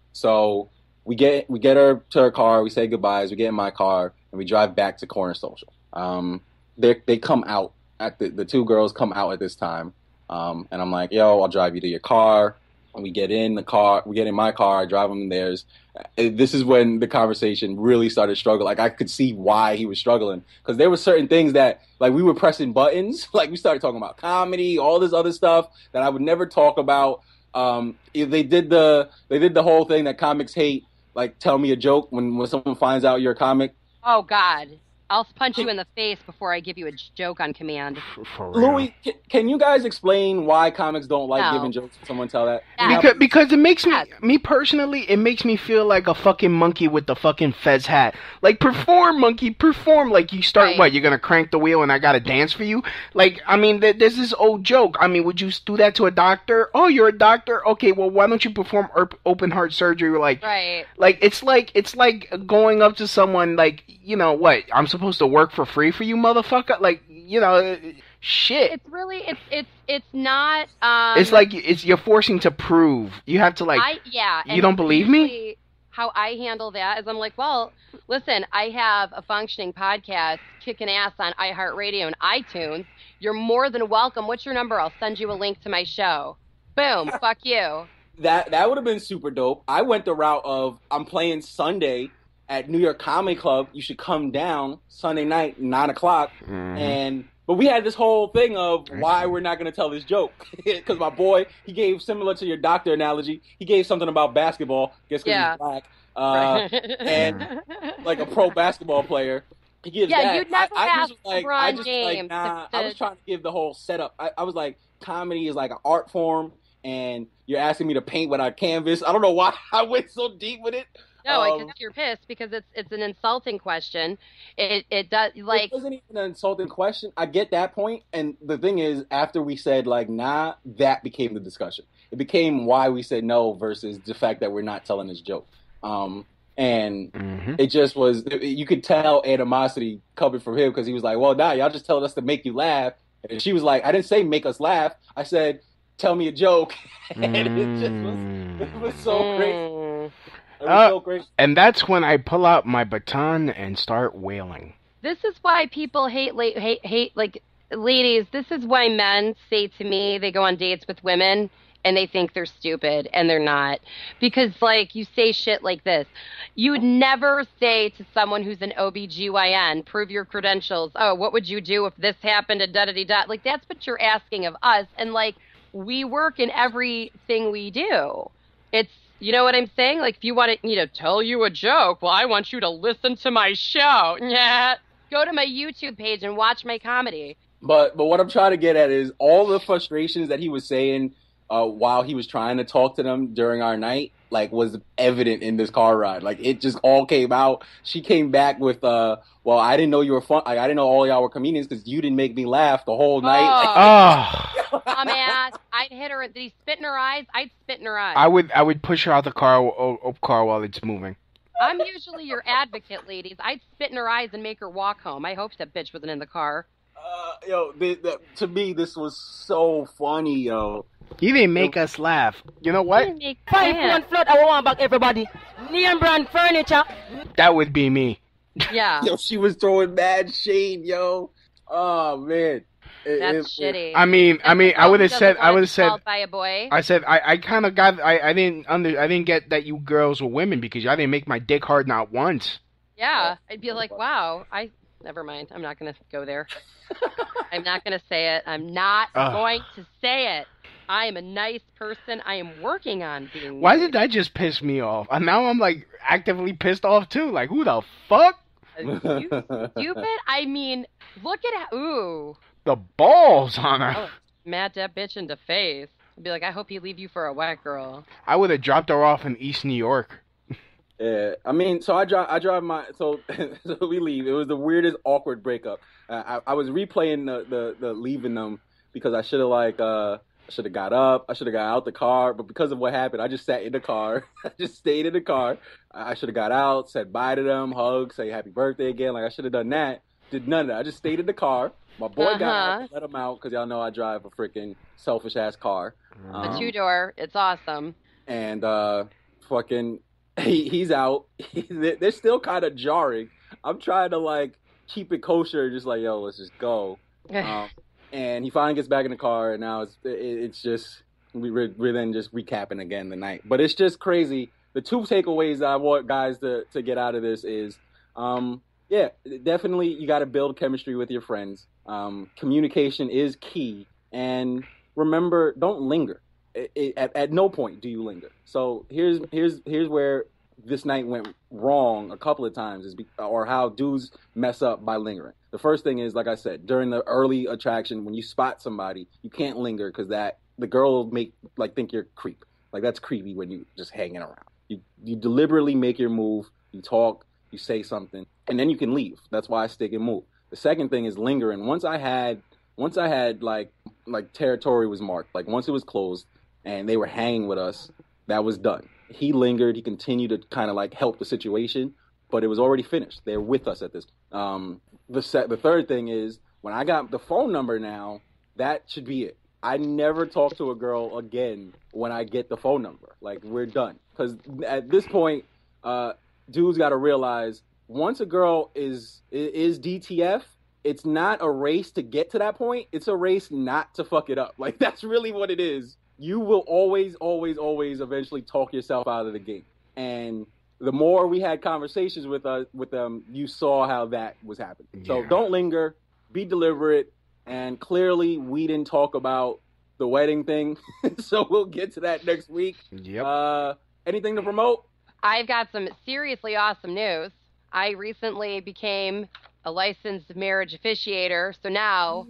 [SPEAKER 4] So we get we get her to her car. We say goodbyes. We get in my car and we drive back to Corner Social. Um, they they come out at the the two girls come out at this time. Um, and I'm like, yo, I'll drive you to your car. And we get in the car. We get in my car. I drive them in theirs. This is when the conversation really started struggling. Like, I could see why he was struggling. Because there were certain things that, like, we were pressing buttons. Like, we started talking about comedy, all this other stuff that I would never talk about. Um, they did the they did the whole thing that comics hate. Like, tell me a joke when, when someone finds out you're a comic.
[SPEAKER 6] Oh, God. I'll punch you in the face before I give you a joke on command.
[SPEAKER 5] For real.
[SPEAKER 4] Louis, can, can you guys explain why comics don't like
[SPEAKER 6] No.
[SPEAKER 4] giving jokes? When someone tell that?
[SPEAKER 6] Yeah.
[SPEAKER 5] Because, because it makes me,
[SPEAKER 6] Yes.
[SPEAKER 5] me personally, it makes me feel like a fucking monkey with the fucking Fez hat. Like, perform, monkey, perform. Like, you start,
[SPEAKER 6] Right.
[SPEAKER 5] what, you're gonna crank the wheel and I gotta dance for you? Like, I mean, th- there's this old joke. I mean, would you do that to a doctor? Oh, you're a doctor? Okay, well, why don't you perform op- open heart surgery? Like,
[SPEAKER 6] Right.
[SPEAKER 5] like, it's like, it's like going up to someone, like, you know, what, I'm supposed to work for free for you, motherfucker? Like, you know, shit.
[SPEAKER 6] It's really, it's, it's, it's not, um...
[SPEAKER 5] It's like, it's you're forcing to prove. You have to, like,
[SPEAKER 6] I, yeah.
[SPEAKER 5] you don't believe me?
[SPEAKER 6] usually How I handle that is I'm like, well, listen, I have a functioning podcast kicking ass on iHeartRadio and iTunes. You're more than welcome. What's your number? I'll send you a link to my show. Boom. Fuck you.
[SPEAKER 4] That that would have been super dope. I went the route of I'm playing Sunday at New York Comedy Club. You should come down Sunday night, nine o'clock.
[SPEAKER 5] Mhm.
[SPEAKER 4] And but we had this whole thing of why we're not going to tell this joke because my boy he gave similar to your doctor analogy. He gave something about basketball. Guess because
[SPEAKER 6] Yeah.
[SPEAKER 4] he's black. Uh, and like a pro basketball player. He gives
[SPEAKER 6] Yeah,
[SPEAKER 4] that.
[SPEAKER 6] you'd never
[SPEAKER 4] I, I
[SPEAKER 6] have
[SPEAKER 4] just was like,
[SPEAKER 6] LeBron
[SPEAKER 4] I just like
[SPEAKER 6] James
[SPEAKER 4] nah.
[SPEAKER 6] to-
[SPEAKER 4] I was trying to give the whole setup. I, I was like, comedy is like an art form, and you're asking me to paint without canvas. I don't know why I went so deep with it.
[SPEAKER 6] No,
[SPEAKER 4] Um,
[SPEAKER 6] because you're pissed because it's it's an insulting question. It it does like
[SPEAKER 4] it wasn't even an insulting question. I get that point, and the thing is, after we said like nah, that became the discussion. It became why we said no versus the fact that we're not telling this joke. Um, and
[SPEAKER 5] Mhm.
[SPEAKER 4] it just was. You could tell animosity coming from him because he was like, "Well, nah, y'all just telling us to make you laugh," and she was like, "I didn't say make us laugh. I said tell me a joke," and it just was. It was so great.
[SPEAKER 6] mm.
[SPEAKER 4] It was
[SPEAKER 5] Uh,
[SPEAKER 4] so great.
[SPEAKER 5] And that's when I pull out my baton and start wailing.
[SPEAKER 6] This is why people hate la- hate hate like ladies. This is why men say to me they go on dates with women and they think they're stupid and they're not because like you say shit like this. You would never say to someone who's an O B G Y N, prove your credentials. Oh, what would you do if this happened? And da da da da. Like that's what you're asking of us. And like we work in everything we do. It's You know what I'm saying? Like, if you want me to tell you a joke, well, I want you to listen to my show. Yeah. Go to my YouTube page and watch my comedy.
[SPEAKER 4] But but what I'm trying to get at is all the frustrations that he was saying uh, while he was trying to talk to them during our night, like, was evident in this car ride. Like, it just all came out. She came back with, uh, well, I didn't know you were fun. Like, I didn't know all y'all were comedians because you didn't make me laugh the whole night.
[SPEAKER 6] Oh.
[SPEAKER 5] Oh,
[SPEAKER 6] Dumbass. I'd hit her. Did he spit in her eyes? I'd spit in her eyes.
[SPEAKER 5] I would I would push her out the car o- o- car while it's moving.
[SPEAKER 6] I'm usually your advocate, ladies. I'd spit in her eyes and make her walk home. I hope that bitch wasn't in the car.
[SPEAKER 4] Uh, yo, the, the, to me, this was so funny, yo.
[SPEAKER 5] You didn't make us laugh. You know what?
[SPEAKER 6] Make
[SPEAKER 3] Five
[SPEAKER 6] sense.
[SPEAKER 3] one flood, I want back everybody. Name brand furniture.
[SPEAKER 5] That would be me.
[SPEAKER 6] Yeah.
[SPEAKER 4] Yo, she was throwing mad shade, yo. Oh, man. It-
[SPEAKER 6] That's
[SPEAKER 4] it- it-
[SPEAKER 6] shitty.
[SPEAKER 5] I mean, I mean, I would have said, I would have said,
[SPEAKER 6] Called by a boy.
[SPEAKER 5] I said, I, I kind of got, I, I didn't under, I didn't get that you girls were women because y'all didn't make my dick hard not once.
[SPEAKER 6] Yeah, I'd be like, wow, I never mind. I'm not going to go there. I'm not going to say it. I'm not
[SPEAKER 5] Ugh.
[SPEAKER 6] going to say it. I am a nice person. I am working on being
[SPEAKER 5] Why
[SPEAKER 6] nice.
[SPEAKER 5] did that just piss me off? And now I'm like actively pissed off too. Like, who the fuck?
[SPEAKER 6] You stupid? I mean, look at how, ooh,
[SPEAKER 5] The balls on her.
[SPEAKER 6] oh, mad that bitch in the face. I'd be like, I hope he leave you for a white girl.
[SPEAKER 5] I would have dropped her off in East New York.
[SPEAKER 4] Yeah, I mean, so I drive, I drive my, so, so we leave. It was the weirdest, awkward breakup. Uh, I, I was replaying the, the, the leaving them because I should have like, uh, I should have got up, I should have got out the car, but because of what happened, I just sat in the car. I just stayed in the car. I should have got out, said bye to them, hugged, say happy birthday again. Like I should have done that. Did none of that. I just stayed in the car. My boy got
[SPEAKER 6] Uh-huh.
[SPEAKER 4] out, let him out because y'all know I drive a freaking selfish ass car.
[SPEAKER 6] The
[SPEAKER 4] Um,
[SPEAKER 6] two door, it's awesome.
[SPEAKER 4] and uh, fucking, he, he's out. They're still kind of jarring. I'm trying to like keep it kosher, just like, yo, let's just go. Um, and he finally gets back in the car, and now it's it, it's just we, we're, we're then just recapping again the night. But it's just crazy. The two takeaways I want guys to, to get out of this is, um, yeah, definitely you got to build chemistry with your friends. Um, communication is key, and remember, don't linger. It, it, at, at no point do you linger. So here's here's here's where this night went wrong a couple of times, is be, or how dudes mess up by lingering. The first thing is, like I said, during the early attraction, when you spot somebody, you can't linger because that the girl will make like think you're creep. Like that's creepy when you just hanging around. You you deliberately make your move, you talk, you say something, and then you can leave. That's why I stick and move. The second thing is lingering. Once I had once I had like like territory was marked, like once it was closed and they were hanging with us, that was done. He lingered. He continued to kind of like help the situation, but it was already finished. They're with us at this. Um, the set. The third thing is when I got the phone number now, that should be it. I never talk to a girl again when I get the phone number. Like we're done. Because at this point, uh, dudes got to realize once a girl is is D T F, it's not a race to get to that point. It's a race not to fuck it up. Like that's really what it is. You will always, always, always eventually talk yourself out of the game. And the more we had conversations with us, with them, you saw how that was happening. Yeah. So don't linger, be deliberate, and clearly we didn't talk about the wedding thing, so we'll get to that next week.
[SPEAKER 5] Yep.
[SPEAKER 4] Uh, anything to promote?
[SPEAKER 6] I've got some seriously awesome news. I recently became a licensed marriage officiator, so now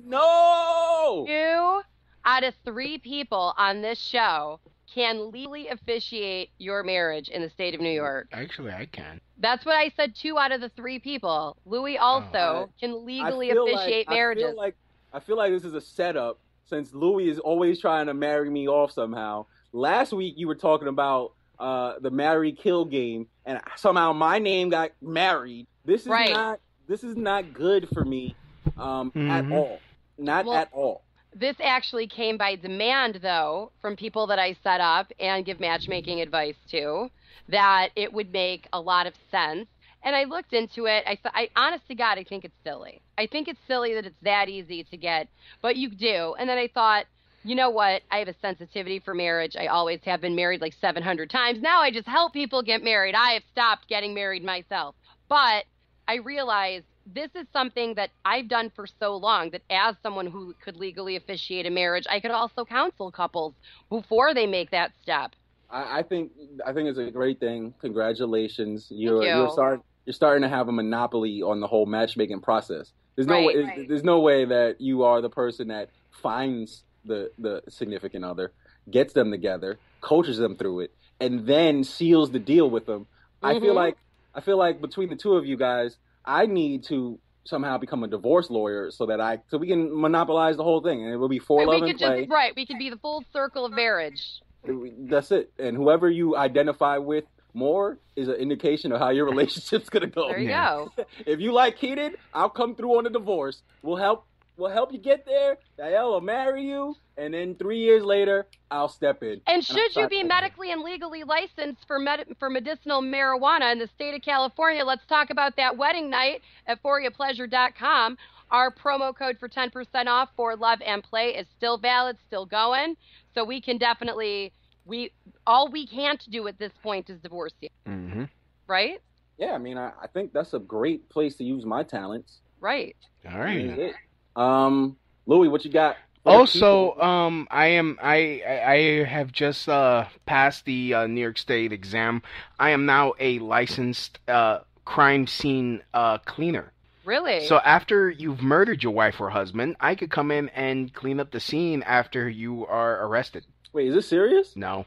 [SPEAKER 4] no,
[SPEAKER 6] you out of three people on this show can legally officiate your marriage in the state of New York.
[SPEAKER 5] Actually, I can.
[SPEAKER 6] That's what I said. Two out of the three people. Louis also
[SPEAKER 4] oh, I,
[SPEAKER 6] can legally officiate
[SPEAKER 4] like,
[SPEAKER 6] marriages.
[SPEAKER 4] I feel like I feel like this is a setup, since Louis is always trying to marry me off somehow. Last week you were talking about uh, the marry kill game, and somehow my name got married. This is
[SPEAKER 6] right.
[SPEAKER 4] not. This is not good for me um,
[SPEAKER 5] mm-hmm.
[SPEAKER 4] at all. Not
[SPEAKER 6] well,
[SPEAKER 4] at all.
[SPEAKER 6] This actually came by demand, though, from people that I set up and give matchmaking advice to, that it would make a lot of sense. And I looked into it. I, th- I honest to God, I think it's silly. I think it's silly that it's that easy to get, but you do. And then I thought, you know what? I have a sensitivity for marriage. I always have been married like seven hundred times. Now I just help people get married. I have stopped getting married myself. But I realized this is something that I've done for so long that as someone who could legally officiate a marriage, I could also counsel couples before they make that step.
[SPEAKER 4] I, I think I think it's a great thing. Congratulations. You're
[SPEAKER 6] Thank you.
[SPEAKER 4] you're start you're starting to have a monopoly on the whole matchmaking process. There's no
[SPEAKER 6] Right,
[SPEAKER 4] way
[SPEAKER 6] right.
[SPEAKER 4] there's no way that you are the person that finds the the significant other, gets them together, coaches them through it, and then seals the deal with them.
[SPEAKER 6] Mm-hmm.
[SPEAKER 4] I feel like I feel like between the two of you guys, I need to somehow become a divorce lawyer so that I so we can monopolize the whole thing, and it will be for
[SPEAKER 6] Right,
[SPEAKER 4] love
[SPEAKER 6] we
[SPEAKER 4] and
[SPEAKER 6] could
[SPEAKER 4] play.
[SPEAKER 6] just, right, we could be the full circle of marriage.
[SPEAKER 4] That's it. And whoever you identify with more is an indication of how your relationship's gonna go.
[SPEAKER 6] There you
[SPEAKER 5] Yeah.
[SPEAKER 6] go.
[SPEAKER 4] If you like heated, I'll come through on the divorce. We'll help. We'll help you get there. Diane will marry you, and then three years later, I'll step in.
[SPEAKER 6] And
[SPEAKER 4] I'll
[SPEAKER 6] should you
[SPEAKER 4] start
[SPEAKER 6] be
[SPEAKER 4] that.
[SPEAKER 6] medically and legally licensed for med- for medicinal marijuana in the state of California, let's talk about that wedding night at foria pleasure dot com. Our promo code for ten percent off for Love and Play is still valid, still going. So we can definitely, we all we can't do at this point is divorce you,
[SPEAKER 5] Mm-hmm.
[SPEAKER 6] right?
[SPEAKER 4] Yeah, I mean, I, I think that's a great place to use my talents.
[SPEAKER 6] Right.
[SPEAKER 5] All
[SPEAKER 4] That's
[SPEAKER 5] right.
[SPEAKER 4] it. Um, Louis, what you got? for the
[SPEAKER 5] Also,
[SPEAKER 4] people?
[SPEAKER 5] um, I am I I I have just uh passed the uh, New York State exam. I am now a licensed uh crime scene uh cleaner.
[SPEAKER 6] Really?
[SPEAKER 5] So after you've murdered your wife or husband, I could come in and clean up the scene after you are arrested.
[SPEAKER 4] Wait, is this serious?
[SPEAKER 5] No.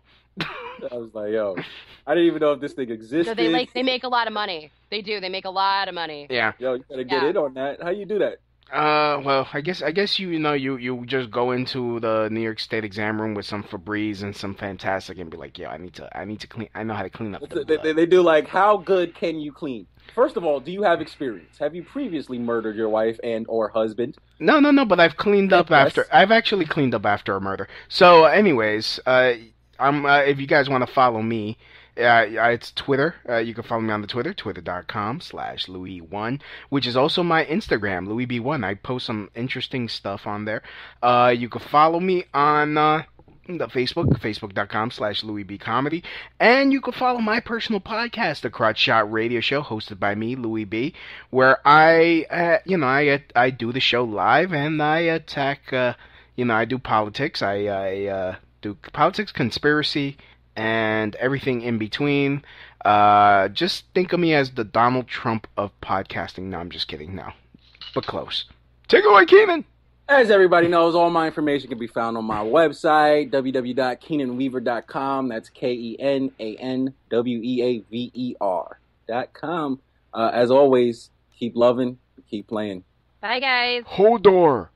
[SPEAKER 4] I was like, yo, I didn't even know if this thing existed.
[SPEAKER 6] so they like they make a lot of money. They do. They make a lot of money.
[SPEAKER 5] Yeah.
[SPEAKER 4] Yo, you gotta get
[SPEAKER 6] Yeah.
[SPEAKER 4] in on that. How you do that?
[SPEAKER 5] Uh, well, I guess I guess you, you know you you just go into the New York State exam room with some Febreze and some Fantastic and be like, yo, I need to I need to clean. I know how to clean up the
[SPEAKER 4] They, they,
[SPEAKER 5] blood.
[SPEAKER 4] they do like, how good can you clean? First of all, do you have experience? Have you previously murdered your wife and or husband?
[SPEAKER 5] No, no, no. But I've cleaned up
[SPEAKER 4] Yes.
[SPEAKER 5] after. I've actually cleaned up after a murder. So, anyways, uh, I'm uh, if you guys want to follow me Uh, it's Twitter. Uh, you can follow me on the Twitter, twitter.com slash Louis1, which is also my Instagram, Louis B one. I post some interesting stuff on there. Uh, you can follow me on uh, the Facebook, facebook.com slash Louis B Comedy. And you can follow my personal podcast, The Crotch Shot Radio Show, hosted by me, Louis B, where I, uh, you know, I I do the show live and I attack, uh, you know, I do politics. I, I uh, do politics, conspiracy, and everything in between. Uh, just think of me as the Donald Trump of podcasting. No, I'm just kidding. No, but close. Take it away, Keenan.
[SPEAKER 4] As everybody knows, all my information can be found on my website, w w w dot keenan weaver dot com. That's K E N A N W E A V E R dot com. Uh, as always, keep loving, keep playing.
[SPEAKER 6] Bye, guys.
[SPEAKER 5] Hodor.